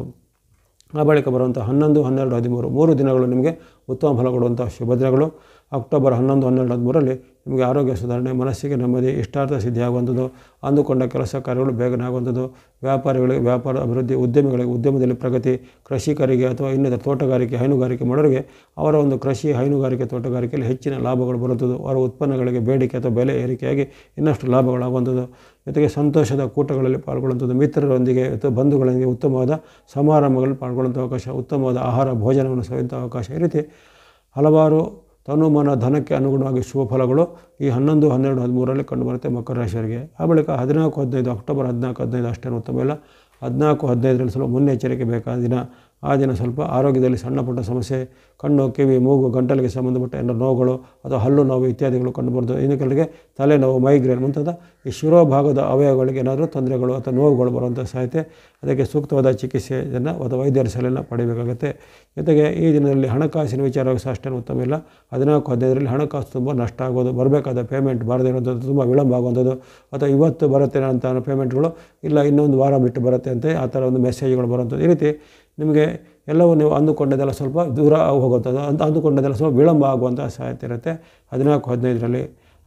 ಆ ಬಳಿಕ ಬರುವಂಥ 11, 12, 13 3 ದಿನಗಳು ನಿಮಗೆ ಉತ್ತಮ ಫಲ ಕೊಡುವಂಥ ಶುಭ ದಿನಗಳು. ಅಕ್ಟೋಬರ್ 11, 12, 13ರಲ್ಲಿ ನಿಮಗೆ ಆರೋಗ್ಯ ಸುಧಾರಣೆ, ಮನಸ್ಸಿಗೆ ನೆಮ್ಮದಿ, ಇಷ್ಟಾರ್ಥ ಸಿದ್ಧಿಯಾಗುವಂಥದ್ದು, ಅಂದುಕೊಂಡ ಕೆಲಸ ಕಾರ್ಯಗಳು ಬೇಗನೆ ಆಗುವಂಥದ್ದು, ವ್ಯಾಪಾರಿಗಳಿಗೆ ವ್ಯಾಪಾರ ಅಭಿವೃದ್ಧಿ, ಉದ್ಯಮಿಗಳಿಗೆ ಉದ್ಯಮದಲ್ಲಿ ಪ್ರಗತಿ, ಕೃಷಿಕರಿಗೆ ಅಥವಾ ಇನ್ನಿತರ ತೋಟಗಾರಿಕೆ, ಹೈನುಗಾರಿಕೆ ಮಾಡೋರಿಗೆ ಅವರ ಒಂದು ಕೃಷಿ, ಹೈನುಗಾರಿಕೆ, ತೋಟಗಾರಿಕೆಯಲ್ಲಿ ಹೆಚ್ಚಿನ ಲಾಭಗಳು ಬರುವಂಥದ್ದು, ಅವರ ಉತ್ಪನ್ನಗಳಿಗೆ ಬೇಡಿಕೆ ಅಥವಾ ಬೆಲೆ ಏರಿಕೆಯಾಗಿ ಇನ್ನಷ್ಟು ಲಾಭಗಳಾಗುವಂಥದ್ದು, ಜೊತೆಗೆ ಸಂತೋಷದ ಕೂಟಗಳಲ್ಲಿ ಪಾಲ್ಗೊಳ್ಳುವಂಥದ್ದು, ಮಿತ್ರರೊಂದಿಗೆ ಅಥವಾ ಬಂಧುಗಳೊಂದಿಗೆ ಉತ್ತಮವಾದ ಸಮಾರಂಭಗಳಲ್ಲಿ ಪಾಲ್ಗೊಳ್ಳುವಂಥ ಅವಕಾಶ, ಉತ್ತಮವಾದ ಆಹಾರ ಭೋಜನವನ್ನು ಸವಿಯುವಂಥ ಅವಕಾಶ, ಈ ರೀತಿ ಹಲವಾರು ತನು ಮನ ಧನಕ್ಕೆ ಅನುಗುಣವಾಗಿ ಶುಭ ಫಲಗಳು ಈ 11, 12, 13ರಲ್ಲಿ ಕಂಡುಬರುತ್ತೆ ಮಕರ ರಾಶಿಯವರಿಗೆ. ಆ ಬಳಿಕ 14, 15 ಅಕ್ಟೋಬರ್ 14, 15 ಅಷ್ಟೇನು ಉತ್ತಮ ಇಲ್ಲ. 14, 15ರಲ್ಲಿ ಸ್ವಲ್ಪ ಮುನ್ನೆಚ್ಚರಿಕೆ ಬೇಕಾದ ದಿನ. ಆ ದಿನ ಸ್ವಲ್ಪ ಆರೋಗ್ಯದಲ್ಲಿ ಸಣ್ಣ ಪುಟ್ಟ ಸಮಸ್ಯೆ, ಕಣ್ಣು, ಕಿವಿ, ಮೂಗು, ಗಂಟಲಿಗೆ ಸಂಬಂಧಪಟ್ಟ ಏನಾರು ನೋವುಗಳು ಅಥವಾ ಹಲ್ಲು ನೋವು ಇತ್ಯಾದಿಗಳು ಕಂಡುಬರ್ಬೋದು. ಇನ್ನು ಕೆಲವರಿಗೆ ತಲೆನೋವು, ಮೈಗ್ರೇನ್ ಮುಂತಾದ ಈ ಶಿರೋಭಾಗದ ಅವಯವಗಳಿಗೆ ಏನಾದರೂ ತೊಂದರೆಗಳು ಅಥವಾ ನೋವುಗಳು ಬರುವಂಥ ಸಾಧ್ಯತೆ, ಅದಕ್ಕೆ ಸೂಕ್ತವಾದ ಚಿಕಿತ್ಸೆಯನ್ನು ಅಥವಾ ವೈದ್ಯರ ಸಲಹೆಯನ್ನು ಪಡೆಯಬೇಕಾಗುತ್ತೆ. ಜೊತೆಗೆ ಈ ದಿನದಲ್ಲಿ ಹಣಕಾಸಿನ ವಿಚಾರವಾಗಿ ಸಹ ಅಷ್ಟೇನು ಉತ್ತಮ ಇಲ್ಲ. 14, 15ರಲ್ಲಿ ಹಣಕಾಸು ತುಂಬ ನಷ್ಟ ಆಗೋದು, ಬರಬೇಕಾದ ಪೇಮೆಂಟ್ ಬಾರದೇ ಇರುವಂಥದ್ದು, ತುಂಬ ವಿಳಂಬ ಆಗುವಂಥದ್ದು, ಅಥವಾ ಇವತ್ತು ಬರುತ್ತೆ ಅಂತ ಪೇಮೆಂಟ್ಗಳು ಇಲ್ಲ ಇನ್ನೊಂದು ವಾರ ಬಿಟ್ಟು ಬರುತ್ತೆ ಅಂತ ಆ ಥರ ಒಂದು ಮೆಸೇಜ್ಗಳು ಬರುವಂಥದ್ದು. ಈ ರೀತಿ ನಿಮಗೆ ಎಲ್ಲವೂ ನೀವು ಅಂದುಕೊಂಡದೆಲ್ಲ ಸ್ವಲ್ಪ ದೂರ ಹೋಗುವಂಥದ್ದು, ಅಂದುಕೊಂಡದೆಲ್ಲ ಸ್ವಲ್ಪ ವಿಳಂಬ ಆಗುವಂಥ ಸಾಧ್ಯತೆ ಇರುತ್ತೆ 14, 15ರಲ್ಲಿ.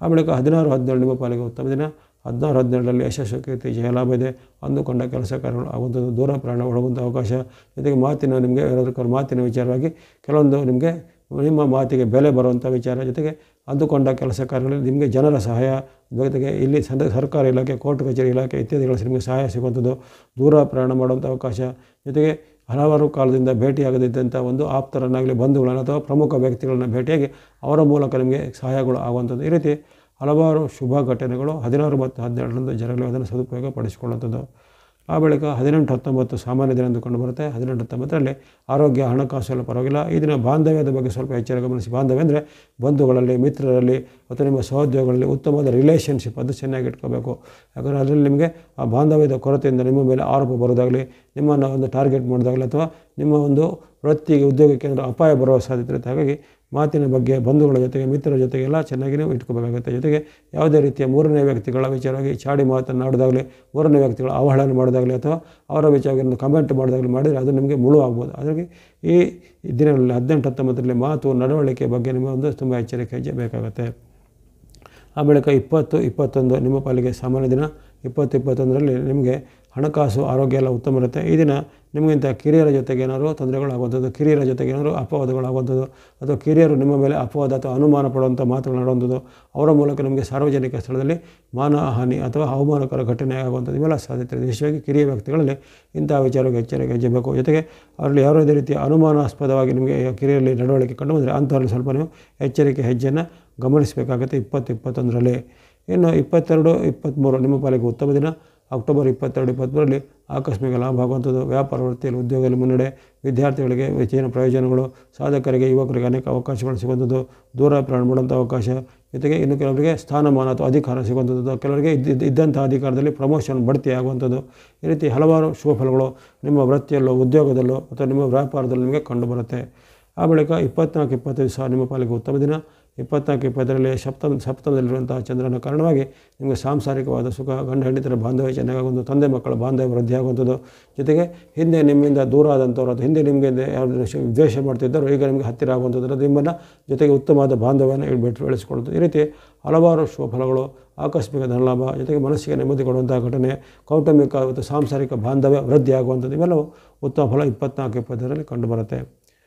ಆ ಬಳಿಕ 16-17 ನಿಮ್ಮ ಪಾಲಿಗೆ ಉತ್ತಮ ದಿನ. 16-17ರಲ್ಲಿ ಯಶಸ್ಸು, ಕೀರ್ತಿ, ಜಯಲಾಭ ಇದೆ. ಅಂದುಕೊಂಡ ಕೆಲಸ ಕಾರ್ಯಗಳು ಆಗುವಂಥದ್ದು, ದೂರ ಪ್ರಯಾಣ ಒಳಗುವಂಥ ಅವಕಾಶ. ಜೊತೆಗೆ ನಿಮಗೆ ಯಾರಾದರೂ ಮಾತಿನ ವಿಚಾರವಾಗಿ ಕೆಲವೊಂದು ನಿಮಗೆ ನಿಮ್ಮ ಮಾತಿಗೆ ಬೆಲೆ ಬರುವಂಥ ವಿಚಾರ. ಜೊತೆಗೆ ಅಂದುಕೊಂಡ ಕೆಲಸ ಕಾರ್ಯಗಳಲ್ಲಿ ನಿಮಗೆ ಜನರ ಸಹಾಯ, ಜೊತೆಗೆ ಇಲ್ಲಿ ಸರ್ಕಾರಿ ಇಲಾಖೆ, ಕೋರ್ಟ್ ಕಚೇರಿ ಇಲಾಖೆ ಇತ್ಯಾದಿಗಳಲ್ಲಿ ನಿಮಗೆ ಸಹಾಯ ಸಿಗುವಂಥದ್ದು, ದೂರ ಪ್ರಯಾಣ ಮಾಡುವಂಥ ಅವಕಾಶ. ಜೊತೆಗೆ ಹಲವಾರು ಕಾಲದಿಂದ ಭೇಟಿಯಾಗದಿದ್ದಂಥ ಒಂದು ಆಪ್ತರನ್ನಾಗಲಿ, ಬಂಧುಗಳನ್ನು ಅಥವಾ ಪ್ರಮುಖ ವ್ಯಕ್ತಿಗಳನ್ನು ಭೇಟಿಯಾಗಿ ಅವರ ಮೂಲಕ ನಿಮಗೆ ಸಹಾಯಗಳು ಆಗುವಂಥದ್ದು. ಈ ರೀತಿ ಹಲವಾರು ಶುಭ ಘಟನೆಗಳು 16 ಮತ್ತು 17ರಂದು ಜರಗಲಿ, ಅದನ್ನು ಸದುಪಯೋಗ ಪಡಿಸಿಕೊಳ್ಳುವಂಥದ್ದು. ಆ ಬಳಿಕ 18-19 ಸಾಮಾನ್ಯ ದಿನ ಕಂಡು ಬರುತ್ತೆ. 18-19ರಲ್ಲಿ ಆರೋಗ್ಯ, ಹಣಕಾಸು ಎಲ್ಲ ಪರವಾಗಿಲ್ಲ. ಈ ದಿನ ಬಾಂಧವ್ಯದ ಬಗ್ಗೆ ಸ್ವಲ್ಪ ಎಚ್ಚರ ಗಮನಿಸಿ. ಬಾಂಧವ್ಯ ಅಂದರೆ ಬಂಧುಗಳಲ್ಲಿ, ಮಿತ್ರರಲ್ಲಿ ಅಥವಾ ನಿಮ್ಮ ಸಹೋದ್ಯೋಗಗಳಲ್ಲಿ ಉತ್ತಮವಾದ ರಿಲೇಷನ್ಶಿಪ್ ಅದು ಚೆನ್ನಾಗಿ ಇಟ್ಕೋಬೇಕು. ಯಾಕಂದರೆ ಅದರಲ್ಲಿ ನಿಮಗೆ ಆ ಬಾಂಧವ್ಯದ ಕೊರತೆಯಿಂದ ನಿಮ್ಮ ಮೇಲೆ ಆರೋಪ ಬರೋದಾಗಲಿ, ನಿಮ್ಮನ್ನು ಒಂದು ಟಾರ್ಗೆಟ್ ಮಾಡೋದಾಗಲಿ ಅಥವಾ ನಿಮ್ಮ ಒಂದು ವೃತ್ತಿಗೆ, ಉದ್ಯೋಗಕ್ಕೆ ಏನಾದರೂ ಅಪಾಯ ಬರುವ ಸಾಧ್ಯತೆ ಇರುತ್ತೆ. ಹಾಗಾಗಿ ಮಾತಿನ ಬಗ್ಗೆ ಬಂಧುಗಳ ಜೊತೆಗೆ, ಮಿತ್ರರ ಜೊತೆಗೆ ಎಲ್ಲ ಚೆನ್ನಾಗಿ ನೀವು ಇಟ್ಕೋಬೇಕಾಗುತ್ತೆ. ಜೊತೆಗೆ ಯಾವುದೇ ರೀತಿಯ ಮೂರನೇ ವ್ಯಕ್ತಿಗಳ ವಿಚಾರವಾಗಿ ಚಾಡಿ ಮಾತನಾಡೋದಾಗಲಿ, ಮೂರನೇ ವ್ಯಕ್ತಿಗಳ ಅವಹೇಳನ ಮಾಡೋದಾಗಲಿ ಅಥವಾ ಅವರ ವಿಚಾರವಾಗಿ ಕಮೆಂಟ್ ಮಾಡೋದಾಗಲಿ ಮಾಡಿದರೆ ಅದು ನಿಮಗೆ ಮುಳು ಆಗ್ಬೋದು. ಹಾಗಾಗಿ ಈ ದಿನಗಳಲ್ಲಿ 18-19ರಲ್ಲಿ ಮಾತು, ನಡವಳಿಕೆ ಬಗ್ಗೆ ನಿಮ್ಮ ಒಂದು ತುಂಬ ಎಚ್ಚರಿಕೆ ಹೆಜ್ಜೆ ಬೇಕಾಗುತ್ತೆ. ಆ ಬಳಿಕ 20-21 ನಿಮ್ಮ ಪಾಲಿಗೆ ಸಾಮಾನ್ಯ ದಿನ. 20-21ರಲ್ಲಿ ನಿಮಗೆ ಹಣಕಾಸು, ಆರೋಗ್ಯ ಎಲ್ಲ ಉತ್ತಮ ಇರುತ್ತೆ. ಈ ದಿನ ನಿಮಗಿಂತ ಕಿರಿಯರ ಜೊತೆಗೆ ಏನಾದರೂ ತೊಂದರೆಗಳಾಗುವಂಥದ್ದು, ಕಿರಿಯರ ಜೊತೆಗೆ ಏನಾದರೂ ಅಪವಾದಗಳಾಗುವಂಥದ್ದು ಅಥವಾ ಕಿರಿಯರು ನಿಮ್ಮ ಮೇಲೆ ಅಪವಾದ ಅಥವಾ ಅನುಮಾನ ಪಡುವಂಥ ಮಾತುಗಳಾಡುವಂಥದ್ದು, ಅವರ ಮೂಲಕ ನಿಮಗೆ ಸಾರ್ವಜನಿಕ ಸ್ಥಳದಲ್ಲಿ ಮಾನಹಾನಿ ಅಥವಾ ಅವಮಾನಕರ ಘಟನೆ ಆಗುವಂಥದ್ದು ಇವೆಲ್ಲ ಸಾಧ್ಯತೆ ಇದೆ. ವಿಶೇಷವಾಗಿ ಕಿರಿಯ ವ್ಯಕ್ತಿಗಳಲ್ಲಿ ಇಂತಹ ವಿಚಾರಕ್ಕೆ ಎಚ್ಚರಿಕೆ ಹೆಜ್ಜೆಬೇಕು. ಜೊತೆಗೆ ಅವರಲ್ಲಿ ಯಾವುದೇ ರೀತಿಯ ಅನುಮಾನಾಸ್ಪದವಾಗಿ ನಿಮಗೆ ಕಿರಿಯರಲ್ಲಿ ನಡವಳಿಕೆ ಕಂಡು ಬಂದರೆ ಅಂಥವ್ರಲ್ಲಿ ಸ್ವಲ್ಪ ನೀವು ಎಚ್ಚರಿಕೆ ಹೆಜ್ಜೆಯನ್ನು ಗಮನಿಸಬೇಕಾಗುತ್ತೆ 20-21ರಲ್ಲಿ. ಇನ್ನು 22-23 ನಿಮ್ಮ ಪಾಲಿಗೆ ಉತ್ತಮ ದಿನ. ಅಕ್ಟೋಬರ್ 22-23ರಲ್ಲಿ ಆಕಸ್ಮಿಕ ಲಾಭ ಆಗುವಂಥದ್ದು, ವ್ಯಾಪಾರ ವೃತ್ತಿಯಲ್ಲಿ, ಉದ್ಯೋಗದಲ್ಲಿ ಮುನ್ನಡೆ, ವಿದ್ಯಾರ್ಥಿಗಳಿಗೆ ಹೆಚ್ಚಿನ ಪ್ರಯೋಜನಗಳು, ಸಾಧಕರಿಗೆ, ಯುವಕರಿಗೆ ಅನೇಕ ಅವಕಾಶಗಳು ಸಿಗುವಂಥದ್ದು, ದೂರ ಪ್ರಯಾಣ ಮಾಡುವಂಥ ಅವಕಾಶ. ಜೊತೆಗೆ ಇನ್ನು ಕೆಲವರಿಗೆ ಸ್ಥಾನಮಾನ ಅಥವಾ ಅಧಿಕಾರ ಸಿಗುವಂಥದ್ದು, ಕೆಲವರಿಗೆ ಇದ್ದಂಥ ಅಧಿಕಾರದಲ್ಲಿ ಪ್ರಮೋಷನ್, ಬಡ್ತಿ ಆಗುವಂಥದ್ದು. ಈ ರೀತಿ ಹಲವಾರು ಶುಭ ಫಲಗಳು ನಿಮ್ಮ ವೃತ್ತಿಯಲ್ಲೋ, ಉದ್ಯೋಗದಲ್ಲೋ ಅಥವಾ ನಿಮ್ಮ ವ್ಯಾಪಾರದಲ್ಲೂ ನಿಮಗೆ ಕಂಡುಬರುತ್ತೆ. ಆ ಬಳಿಕ 24-25 ಸಹ ನಿಮ್ಮ ಪಾಲಿಗೆ ಉತ್ತಮ ದಿನ. 24-20ರಲ್ಲಿ ಸಪ್ತಮದಲ್ಲಿರುವಂತಹ ಚಂದ್ರನ ಕಾರಣವಾಗಿ ನಿಮಗೆ ಸಾಂಸಾರಿಕವಾದ ಸುಖ, ಗಂಡ ಹೆಂಡತಿಯರ ಬಾಂಧವ್ಯ ಚೆನ್ನಾಗುವಂಥ, ತಂದೆ ಮಕ್ಕಳ ಬಾಂಧವ್ಯ ವೃದ್ಧಿ ಆಗುವಂಥದ್ದು. ಜೊತೆಗೆ ಹಿಂದೆ ನಿಮ್ಮಿಂದ ದೂರ ಆದಂಥವ್ರು ಅಥವಾ ಹಿಂದೆ ನಿಮಗೆ ಯಾರು ದ್ವೇಷ ಮಾಡ್ತಿದ್ದಾರೋ ಈಗ ನಿಮಗೆ ಹತ್ತಿರ ಆಗುವಂಥದ್ದು, ನಿಮ್ಮನ್ನು ಜೊತೆಗೆ ಉತ್ತಮವಾದ ಬಾಂಧವ್ಯನ ಬೆಳೆಸಿಕೊಳ್ಳುವುದು. ಈ ರೀತಿ ಹಲವಾರು ಶುಭ ಫಲಗಳು, ಆಕಸ್ಮಿಕ ಧನಲಾಭ, ಜೊತೆಗೆ ಮನಸ್ಸಿಗೆ ನೆಮ್ಮದಿ ಕೊಡುವಂಥ ಘಟನೆ, ಕೌಟುಂಬಿಕ ಮತ್ತು ಸಾಂಸಾರಿಕ ಬಾಂಧವ್ಯ ವೃದ್ಧಿ ಆಗುವಂಥದ್ದು ಇವೆಲ್ಲವೂ ಉತ್ತಮ ಫಲ 24-20ರಲ್ಲಿ ಕಂಡುಬರುತ್ತೆ.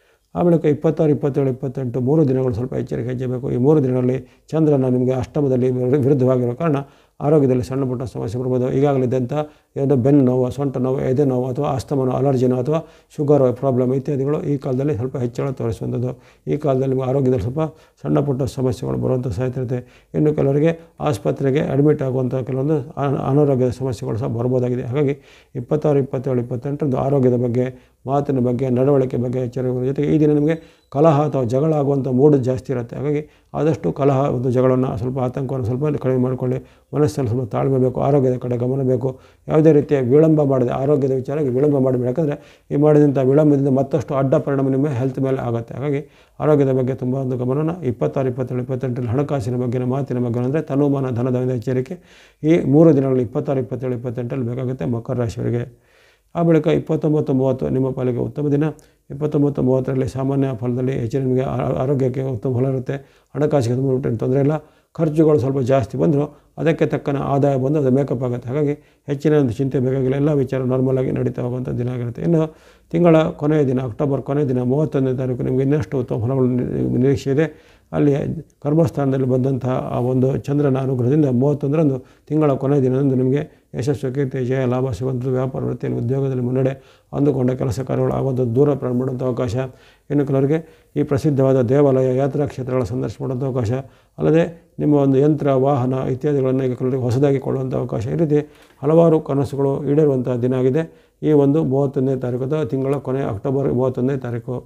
ಆ ಬಳಿಕ 26, 27, 28 3 ದಿನಗಳು ಸ್ವಲ್ಪ ಎಚ್ಚರಿಕೆ ಹೆಜ್ಜೆಬೇಕು. ಈ 3 ದಿನಗಳಲ್ಲಿ ಚಂದ್ರನ ನಿಮಗೆ ಅಷ್ಟಮದಲ್ಲಿ ವಿರುದ್ಧವಾಗಿರೋ ಕಾರಣ ಆರೋಗ್ಯದಲ್ಲಿ ಸಣ್ಣ ಪುಟ್ಟ ಸಮಸ್ಯೆ ಬರ್ಬೋದು. ಈಗಾಗಲಿದ್ದಂಥ ಏನೋ ಬೆನ್ನು ನೋವು, ಸೊಂಟ ನೋವು, ಎದೆ ನೋವು ಅಥವಾ ಅಸ್ತಮನೋ, ಅಲರ್ಜಿನೋ ಅಥವಾ ಶುಗರ್ ಪ್ರಾಬ್ಲಮ್ ಇತ್ಯಾದಿಗಳು ಈ ಕಾಲದಲ್ಲಿ ಸ್ವಲ್ಪ ಹೆಚ್ಚಳ ತೋರಿಸುವಂಥದ್ದು. ಈ ಕಾಲದಲ್ಲಿ ನಿಮಗೆ ಆರೋಗ್ಯದಲ್ಲಿ ಸ್ವಲ್ಪ ಸಣ್ಣ ಪುಟ್ಟ ಸಮಸ್ಯೆಗಳು ಬರುವಂಥ ಸಾಧ್ಯತೆ ಇರುತ್ತೆ. ಇನ್ನು ಕೆಲವರಿಗೆ ಆಸ್ಪತ್ರೆಗೆ ಅಡ್ಮಿಟ್ ಆಗುವಂಥ ಕೆಲವೊಂದು ಅನಾರೋಗ್ಯದ ಸಮಸ್ಯೆಗಳು ಸಹ ಬರ್ಬೋದಾಗಿದೆ. ಹಾಗಾಗಿ 26, 27, 28ರಂದು ಆರೋಗ್ಯದ ಬಗ್ಗೆ, ಮಾತಿನ ಬಗ್ಗೆ, ನಡವಳಿಕೆ ಬಗ್ಗೆ ಎಚ್ಚರಿಕೆ. ಜೊತೆಗೆ ಈ ದಿನ ನಿಮಗೆ ಕಲಹ ಅಥವಾ ಜಗಳ ಆಗುವಂಥ ಮೂಡ್ ಜಾಸ್ತಿ ಇರುತ್ತೆ. ಹಾಗಾಗಿ ಆದಷ್ಟು ಕಲಹ ಒಂದು ಜಗಳವನ್ನು ಸ್ವಲ್ಪ ಆತಂಕವನ್ನು ಸ್ವಲ್ಪ ಕಡಿಮೆ ಮಾಡಿಕೊಳ್ಳಿ. ಮನಸ್ಸಲ್ಲಿ ಸ್ವಲ್ಪ ತಾಳ್ಮೆ ಬೇಕು, ಆರೋಗ್ಯದ ಕಡೆ ಗಮನ ಬೇಕು. ಯಾವುದೇ ರೀತಿಯ ವಿಳಂಬ ಮಾಡದೆ ಆರೋಗ್ಯದ ವಿಚಾರಕ್ಕೆ ವಿಳಂಬ ಮಾಡಬೇಡಿ. ಯಾಕಂದರೆ ಈ ಮಾಡಿದಂಥ ವಿಳಂಬದಿಂದ ಮತ್ತಷ್ಟು ಅಡ್ಡ ಪರಿಣಾಮ ನಿಮ್ಮ ಹೆಲ್ತ್ ಮೇಲೆ ಆಗುತ್ತೆ. ಹಾಗಾಗಿ ಆರೋಗ್ಯದ ಬಗ್ಗೆ ತುಂಬ ಒಂದು ಗಮನನ 26, 27, 28ರಲ್ಲಿ ಹಣಕಾಸಿನ ಬಗ್ಗೆ, ಮಾತಿನ ಬಗ್ಗೆ ಅಂದರೆ ತನುಮಾನ, ಧನದ ಎಚ್ಚರಿಕೆ ಈ 3 ದಿನಗಳಲ್ಲಿ 26, 27, 28ರಲ್ಲಿ ಬೇಕಾಗುತ್ತೆ ಮಕರ ರಾಶಿಯವರಿಗೆ. ಆ ಬಳಿಕ 29, 30 ನಿಮ್ಮ ಪಾಲಿಗೆ ಉತ್ತಮ ದಿನ. 29, 30ರಲ್ಲಿ ಸಾಮಾನ್ಯ ಫಲದಲ್ಲಿ ಹೆಚ್ಚಿನ ನಿಮಗೆ ಆರೋಗ್ಯಕ್ಕೆ ಉತ್ತಮ ಫಲ ಇರುತ್ತೆ. ಹಣಕಾಸಿಗೆ ತೊಂದರೆ ಇಲ್ಲ. ಖರ್ಚುಗಳು ಸ್ವಲ್ಪ ಜಾಸ್ತಿ ಬಂದರೂ ಅದಕ್ಕೆ ತಕ್ಕನ ಆದಾಯ ಬಂದು ಅದು ಮೇಕಪ್ ಆಗುತ್ತೆ. ಹಾಗಾಗಿ ಹೆಚ್ಚಿನ ಒಂದು ಚಿಂತೆ ಬೇಕಾಗಿಲ್ಲ. ಎಲ್ಲ ವಿಚಾರ ನಾರ್ಮಲಾಗಿ ನಡೀತಾ ಹೋಗುವಂಥ ದಿನ ಆಗಿರುತ್ತೆ. ಇನ್ನು ತಿಂಗಳ ಕೊನೆಯ ದಿನ, ಅಕ್ಟೋಬರ್ ಕೊನೆಯ ದಿನ 31ನೇ ತಾರೀಕು ನಿಮಗೆ ಇನ್ನಷ್ಟು ಉತ್ತಮ ಫಲಗಳು ನಿರೀಕ್ಷೆ ಇದೆ. ಅಲ್ಲಿ ಕರ್ಮಸ್ಥಾನದಲ್ಲಿ ಬಂದಂತಹ ಆ ಒಂದು ಚಂದ್ರನ ಅನುಗ್ರಹದಿಂದ 31ರಂದು ತಿಂಗಳ ಕೊನೆಯ ದಿನದಂದು ನಿಮಗೆ ಯಶಸ್ಸು, ಕೀರ್ತಿ, ಜಯ, ಲಾಭ ಸಿಗುವಂಥದ್ದು, ವ್ಯಾಪಾರ ವೃತ್ತಿಯಲ್ಲಿ, ಉದ್ಯೋಗದಲ್ಲಿ ಮುನ್ನಡೆ, ಅಂದುಕೊಂಡ ಕೆಲಸ ಕಾರ್ಯಗಳು ಆಗುವಂಥದ್ದು, ದೂರ ಪ್ರಯಾಣ ಮಾಡುವಂಥ ಅವಕಾಶ. ಇನ್ನು ಕೆಲವರಿಗೆ ಈ ಪ್ರಸಿದ್ಧವಾದ ದೇವಾಲಯ, ಯಾತ್ರಾ ಕ್ಷೇತ್ರಗಳ ಸಂದರ್ಶನ ಮಾಡುವಂಥ ಅವಕಾಶ, ಅಲ್ಲದೆ ನಿಮ್ಮ ಒಂದು ಯಂತ್ರ, ವಾಹನ ಇತ್ಯಾದಿಗಳನ್ನು ಈಗ ಕೆಲವರಿಗೆ ಹೊಸದಾಗಿ ಕೊಳ್ಳುವಂಥ ಅವಕಾಶ. ಈ ರೀತಿ ಹಲವಾರು ಕನಸುಗಳು ಈಡೇರುವಂಥ ದಿನ ಆಗಿದೆ ಈ ಒಂದು 31ನೇ ತಾರೀಕು, ತಿಂಗಳ ಕೊನೆ ಅಕ್ಟೋಬರ್ 31ನೇ ತಾರೀಕು.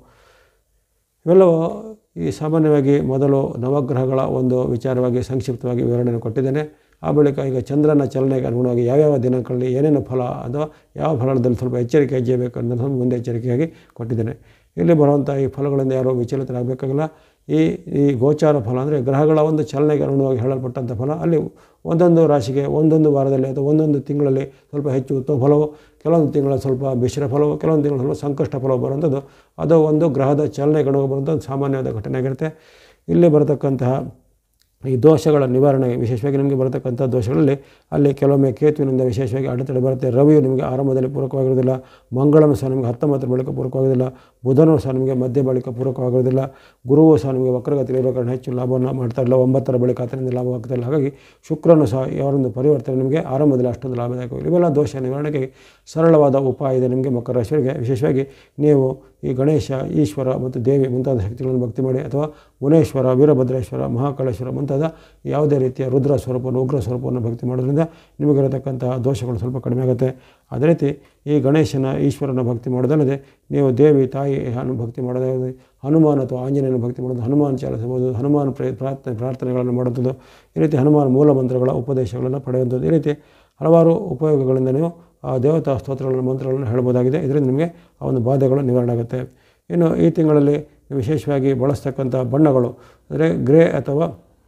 ಇವೆಲ್ಲವೂ ಈ ಸಾಮಾನ್ಯವಾಗಿ ಮೊದಲು ನವಗ್ರಹಗಳ ಒಂದು ವಿಚಾರವಾಗಿ ಸಂಕ್ಷಿಪ್ತವಾಗಿ ವಿವರಣೆಯನ್ನು ಕೊಟ್ಟಿದ್ದೇನೆ. ಆ ಬಳಿಕ ಈಗ ಚಂದ್ರನ ಚಲನೆಗೆ ಅನುಗುಣವಾಗಿ ಯಾವ್ಯಾವ ದಿನಗಳಲ್ಲಿ ಏನೇನು ಫಲ ಅಥವಾ ಯಾವ ಫಲದಲ್ಲಿ ಸ್ವಲ್ಪ ಎಚ್ಚರಿಕೆ ಹೆಜ್ಜೆ ಬೇಕು ಅನ್ನೋದು ಮುಂದೆ ಎಚ್ಚರಿಕೆಯಾಗಿ ಕೊಟ್ಟಿದ್ದೇನೆ. ಇಲ್ಲಿ ಬರುವಂಥ ಈ ಫಲಗಳಿಂದ ಯಾರೂ ವಿಚಲಿತರಾಗಬೇಕಾಗಿಲ್ಲ. ಈ ಗೋಚಾರ ಫಲ ಅಂದರೆ ಗ್ರಹಗಳ ಒಂದು ಚಲನೆಗೆ ಅನುಗುಣವಾಗಿ ಹೇಳಲ್ಪಟ್ಟಂಥ ಫಲ. ಅಲ್ಲಿ ಒಂದೊಂದು ರಾಶಿಗೆ ಒಂದೊಂದು ವಾರದಲ್ಲಿ ಅಥವಾ ಒಂದೊಂದು ತಿಂಗಳಲ್ಲಿ ಸ್ವಲ್ಪ ಹೆಚ್ಚು ಉತ್ತಮ ಫಲವು, ಕೆಲವೊಂದು ತಿಂಗಳಲ್ಲಿ ಸ್ವಲ್ಪ ಮಿಶ್ರ ಫಲವು, ಕೆಲವೊಂದು ತಿಂಗಳು ಸ್ವಲ್ಪ ಸಂಕಷ್ಟ ಫಲವು ಬರುವಂಥದ್ದು ಅದು ಒಂದು ಗ್ರಹದ ಚಲನೆಗೆ ಅನುಗುಣ ಬರುವಂಥ ಒಂದು ಸಾಮಾನ್ಯವಾದ ಘಟನೆ ಆಗಿರುತ್ತೆ. ಇಲ್ಲಿ ಬರತಕ್ಕಂತಹ ಈ ದೋಷಗಳ ನಿವಾರಣೆಗೆ ವಿಶೇಷವಾಗಿ ನಿಮಗೆ ಬರತಕ್ಕಂಥ ದೋಷಗಳಲ್ಲಿ ಅಲ್ಲಿ ಕೆಲವೊಮ್ಮೆ ಕೇತುವಿನಿಂದ ವಿಶೇಷವಾಗಿ ಅಡೆತಡೆ ಬರುತ್ತೆ. ರವಿಯು ನಿಮಗೆ ಆರಂಭದಲ್ಲಿ ಪೂರಕವಾಗಿರೋದಿಲ್ಲ, ಮಂಗಳನು ಸಹ ನಿಮಗೆ 19ರ ಬಳಿಕ ಪೂರಕವಾಗೋದಿಲ್ಲ, ಬುಧನೂ ಸಹ ನಿಮಗೆ ಮಧ್ಯ ಬಳಿಕ ಪೂರಕವಾಗಿರೋದಿಲ್ಲ, ಗುರುವು ಸಹ ನಿಮಗೆ ವಕ್ರಗತಿಯಲ್ಲಿರೋ ಕಾರಣ ಹೆಚ್ಚು ಲಾಭವನ್ನು ಮಾಡ್ತಾ ಇಲ್ಲ, 9ರ ಬಳಿಕ ಆತನಿಂದ ಲಾಭವಾಗ್ತಾ ಇಲ್ಲ. ಹಾಗಾಗಿ ಶುಕ್ರನು ಸಹ ಯಾವೊಂದು ಪರಿವರ್ತನೆ ನಿಮಗೆ ಆರಂಭದಲ್ಲಿ ಅಷ್ಟೊಂದು ಲಾಭದಾಯಕ. ಇವೆಲ್ಲ ದೋಷ ನಿವಾರಣೆಗೆ ಸರಳವಾದ ಉಪಾಯ ಇದೆ ನಿಮಗೆ ಮಕರ ರಾಶಿಯವರಿಗೆ. ವಿಶೇಷವಾಗಿ ನೀವು ಈ ಗಣೇಶ, ಈಶ್ವರ ಮತ್ತು ದೇವಿ ಮುಂತಾದ ಶಕ್ತಿಗಳನ್ನು ಭಕ್ತಿ ಮಾಡಿ, ಅಥವಾ ಮುನೇಶ್ವರ, ವೀರಭದ್ರೇಶ್ವರ, ಮಹಾಕಾಳೇಶ್ವರ ಮುಂತಾದ ಯಾವುದೇ ರೀತಿಯ ರುದ್ರ ಸ್ವರೂಪವನ್ನು, ಉಗ್ರ ಸ್ವರೂಪವನ್ನು ಭಕ್ತಿ ಮಾಡೋದ್ರಿಂದ ನಿಮಗಿರತಕ್ಕಂತಹ ದೋಷಗಳು ಸ್ವಲ್ಪ ಕಡಿಮೆ ಆಗುತ್ತೆ. ಅದೇ ರೀತಿ ಈ ಗಣೇಶನ, ಈಶ್ವರನ ಭಕ್ತಿ ಮಾಡೋದಲ್ಲದೆ ನೀವು ದೇವಿ, ತಾಯಿ ಭಕ್ತಿ ಮಾಡೋದಾಗಿದೆ, ಹನುಮಾನ್ ಅಥವಾ ಆಂಜನೇಯನ ಭಕ್ತಿ ಮಾಡೋದು, ಹನುಮಾನ್ ಚಾಲಿಸಬಹುದು, ಹನುಮಾನ್ ಪ್ರಾರ್ಥನೆಗಳನ್ನು ಮಾಡುವಂಥದ್ದು, ಈ ರೀತಿ ಹನುಮಾನ್ ಮೂಲ ಮಂತ್ರಗಳ ಉಪದೇಶಗಳನ್ನು ಪಡೆಯುವಂಥದ್ದು, ಈ ರೀತಿ ಹಲವಾರು ಉಪಯೋಗಗಳಿಂದ ನೀವು ಆ ದೇವತಾ ಸ್ತೋತ್ರಗಳನ್ನು, ಮಂತ್ರಗಳನ್ನು ಹೇಳ್ಬೋದಾಗಿದೆ. ಇದರಿಂದ ನಿಮಗೆ ಆ ಒಂದು ಬಾಧೆಗಳು ನಿವಾರಣೆ ಆಗುತ್ತೆ. ಇನ್ನು ಈ ತಿಂಗಳಲ್ಲಿ ವಿಶೇಷವಾಗಿ ಬಳಸ್ತಕ್ಕಂಥ ಬಣ್ಣಗಳು ಅಂದರೆ ಗ್ರೇ ಅಥವಾ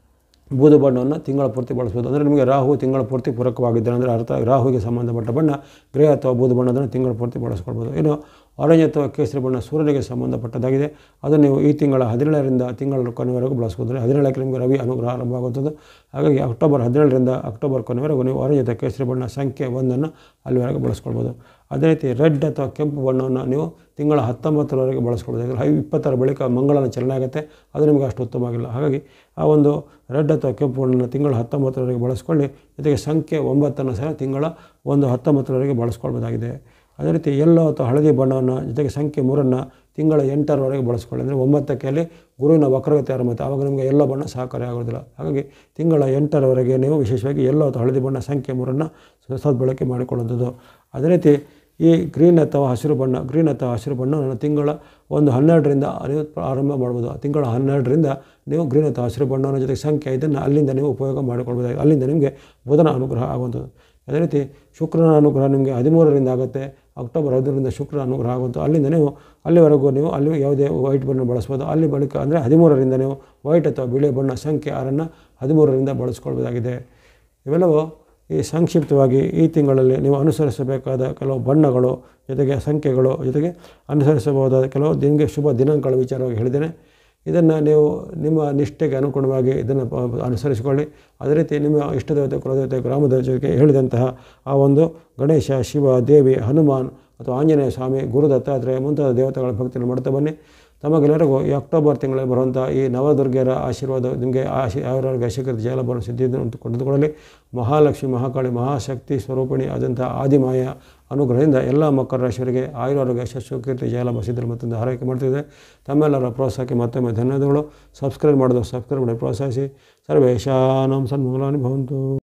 ಬೂದು ಬಣ್ಣವನ್ನು ತಿಂಗಳ ಪೂರ್ತಿ ಬಳಸ್ಬೋದು. ಅಂದರೆ ನಿಮಗೆ ರಾಹು ತಿಂಗಳ ಪೂರ್ತಿ ಪೂರಕವಾಗಿದ್ದರೆ ಅಂದರೆ ಅರ್ಥ ರಾಹುವಿಗೆ ಸಂಬಂಧಪಟ್ಟ ಬಣ್ಣ ಗ್ರೇ ಅಥವಾ ಬೂದು ಬಣ್ಣದನ್ನು ತಿಂಗಳ ಪೂರ್ತಿ ಬಳಸ್ಕೊಳ್ಬೋದು. ಇನ್ನು ಆರೆಂಜ್ ಅಥವಾ ಕೇಸರಿ ಬಣ್ಣ ಸೂರ್ಯನಿಗೆ ಸಂಬಂಧಪಟ್ಟದ್ದಾಗಿದೆ. ಅದು ನೀವು ಈ ತಿಂಗಳ 17ರಿಂದ ತಿಂಗಳ ಕೊನೆವರೆಗೂ ಬಳಸ್ಬೋದು. 17ಕ್ಕೆ ನಿಮಗೆ ರವಿ ಅನುಗ್ರಹ ಆರಂಭ ಆಗುತ್ತದೆ. ಹಾಗಾಗಿ ಅಕ್ಟೋಬರ್ 17ರಿಂದ ಅಕ್ಟೋಬರ್ ಕೊನೆವರೆಗೂ ನೀವು ಆರೆಂಜ್ ಅಥವಾ ಕೇಸರಿ ಬಣ್ಣ ಸಂಖ್ಯೆ 1ಅನ್ನು ಅಲ್ಲಿವರೆಗೆ ಬಳಸ್ಕೊಳ್ಬೋದು. ಅದೇ ರೀತಿ ರೆಡ್ ಅಥವಾ ಕೆಂಪು ಬಣ್ಣವನ್ನು ನೀವು ತಿಂಗಳ 19ರವರೆಗೆ ಬಳಸ್ಕೊಳ್ಬೋದು. 20ರ ಬಳಿಕ ಮಂಗಳನ ಚಲನೆ ಆಗುತ್ತೆ, ಅದು ನಿಮಗೆ ಅಷ್ಟು ಉತ್ತಮವಾಗಿಲ್ಲ. ಹಾಗಾಗಿ ಆ ಒಂದು ರೆಡ್ ಅಥವಾ ಕೆಂಪು ಬಣ್ಣವನ್ನು ತಿಂಗಳ 19ರವರೆಗೆ ಬಳಸ್ಕೊಳ್ಳಿ. ಜೊತೆಗೆ ಸಂಖ್ಯೆ 9ಅನ್ನು ಸಹ ತಿಂಗಳ 19ರವರೆಗೆ ಬಳಸ್ಕೊಳ್ಬೋದಾಗಿದೆ. ಅದೇ ರೀತಿ ಯೆಲ್ಲೋ ಅಥವಾ ಹಳದಿ ಬಣ್ಣವನ್ನು ಜೊತೆಗೆ ಸಂಖ್ಯೆ 3ಅನ್ನು ತಿಂಗಳ 8ರವರೆಗೆ ಬಳಸ್ಕೊಳ್ಳಿ. ಅಂದರೆ 9ಕ್ಕೆ ಅಲ್ಲಿ ಗುರುವಿನ ವಕ್ರಗತಿ ಆರಂಭ, ಆವಾಗ ನಿಮಗೆ ಯೆಲ್ಲೋ ಬಣ್ಣ ಸಹಕಾರಿ ಆಗೋದಿಲ್ಲ. ಹಾಗಾಗಿ ತಿಂಗಳ 8ರವರೆಗೆ ನೀವು ವಿಶೇಷವಾಗಿ ಯೆಲ್ಲೋ ಅಥವಾ ಹಳದಿ ಬಣ್ಣ ಸಂಖ್ಯೆ 3ಅನ್ನು ಸದ್ಬಳಕೆ ಮಾಡಿಕೊಳ್ಳುವಂಥದ್ದು. ಅದೇ ರೀತಿ ಈ ಗ್ರೀನ್ ಅಥವಾ ಹಸಿರು ಬಣ್ಣವನ್ನು ತಿಂಗಳ 12ರಿಂದ ನೀವು ಆರಂಭ ಮಾಡ್ಬೋದು. ತಿಂಗಳ 12ರಿಂದ ನೀವು ಗ್ರೀನ್ ಅಥವಾ ಹಸಿರು ಬಣ್ಣವನ್ನು ಜೊತೆಗೆ ಸಂಖ್ಯೆ 5ಅನ್ನು ಅಲ್ಲಿಂದ ನೀವು ಉಪಯೋಗ ಮಾಡಿಕೊಳ್ಬೋದು. ಅಲ್ಲಿಂದ ನಿಮಗೆ ಬುಧನ ಅನುಗ್ರಹ ಆಗುವಂಥದ್ದು. ಅದೇ ರೀತಿ ಶುಕ್ರನ ಅನುಗ್ರಹ ನಿಮಗೆ 13ರಿಂದ ಆಗುತ್ತೆ. ಅಕ್ಟೋಬರ್ 15ರಿಂದ ಶುಕ್ರನ ಅನುಗ್ರಹ ಆಗುವಂಥ ಅಲ್ಲಿಂದ ನೀವು ಅಲ್ಲಿವರೆಗೂ ನೀವು ಅಲ್ಲಿ ಯಾವುದೇ ವೈಟ್ ಬಣ್ಣ ಬಳಸ್ಬೋದು. ಅಲ್ಲಿ ಬಳಿಕ ಅಂದರೆ 13ರಿಂದ ನೀವು ವೈಟ್ ಅಥವಾ ಬಿಳಿ ಬಣ್ಣ ಸಂಖ್ಯೆ 6ಅನ್ನು 13ರಿಂದ ಬಳಸ್ಕೊಳ್ಬೋದಾಗಿದೆ. ಇವೆಲ್ಲವೂ ಈ ಸಂಕ್ಷಿಪ್ತವಾಗಿ ಈ ತಿಂಗಳಲ್ಲಿ ನೀವು ಅನುಸರಿಸಬೇಕಾದ ಕೆಲವು ಬಣ್ಣಗಳು, ಜೊತೆಗೆ ಸಂಖ್ಯೆಗಳು, ಜೊತೆಗೆ ಅನುಸರಿಸಬಹುದಾದ ಕೆಲವು ನಿಮಗೆ ಶುಭ ದಿನಾಂಕಗಳ ವಿಚಾರವಾಗಿ ಹೇಳಿದ್ದೇನೆ. ಇದನ್ನು ನೀವು ನಿಮ್ಮ ನಿಷ್ಠೆಗೆ ಅನುಗುಣವಾಗಿ ಇದನ್ನು ಅನುಸರಿಸಿಕೊಳ್ಳಿ. ಅದೇ ರೀತಿ ನಿಮ್ಮ ಇಷ್ಟದೇವತೆ, ಕುಲದೇವತೆ, ಗ್ರಾಮದೇವತೆ ಜೊತೆಗೆ ಹೇಳಿದಂತಹ ಆ ಒಂದು ಗಣೇಶ, ಶಿವ, ದೇವಿ, ಹನುಮಾನ್ ಅಥವಾ ಆಂಜನೇಯ ಸ್ವಾಮಿ, ಗುರು ದತ್ತಾತ್ರೇಯ ಮುಂತಾದ ದೇವತೆಗಳ ಭಕ್ತಿಯನ್ನು ಮಾಡ್ತಾ ಬನ್ನಿ. ತಮಗೆಲ್ಲರಿಗೂ ಈ ಅಕ್ಟೋಬರ್ ತಿಂಗಳಲ್ಲಿ ಬರುವಂಥ ಈ ನವದುರ್ಗೆಯರ ಆಶೀರ್ವಾದ ನಿಮಗೆ ಯಾವ್ಯಾವ ಶೀಘ್ರ ಜಯಲಾಭವನ್ನು ಸಿದ್ಧಿಯನ್ನು ಕೊಂಡುಕೊಳ್ಳಲಿ. ಮಹಾಲಕ್ಷ್ಮಿ, ಮಹಾಕಾಳಿ, ಮಹಾಶಕ್ತಿ ಸ್ವರೂಪಿಣಿ ಆದಂಥ ಆದಿಮಾಯ ಅನುಗ್ರಹದಿಂದ ಎಲ್ಲ ಮಕರ ರಾಶಿಯವರಿಗೆ ಆಯುರಾರೋಗ್ಯ, ಯಶಸ್ಸು, ಕೀರ್ತಿ, ಜಯಲಾಭ ಸಿದ್ಧಿ ಮತ್ತೊಂದು ಹಾರೈಕೆ ಮಾಡ್ತಿದೆ. ತಮ್ಮೆಲ್ಲರ ಪ್ರೋತ್ಸಾಹಕ್ಕೆ ಮತ್ತೊಮ್ಮೆ ಧನ್ಯವಾದಗಳು. ಸಬ್ಸ್ಕ್ರೈಬ್ ಮಾಡಿ ಪ್ರೋತ್ಸಾಹಿಸಿ. ಸರ್ವೇಶಾನಾಂ ಸನ್ಮಂಗಲಾನಿ ಭವಂತು.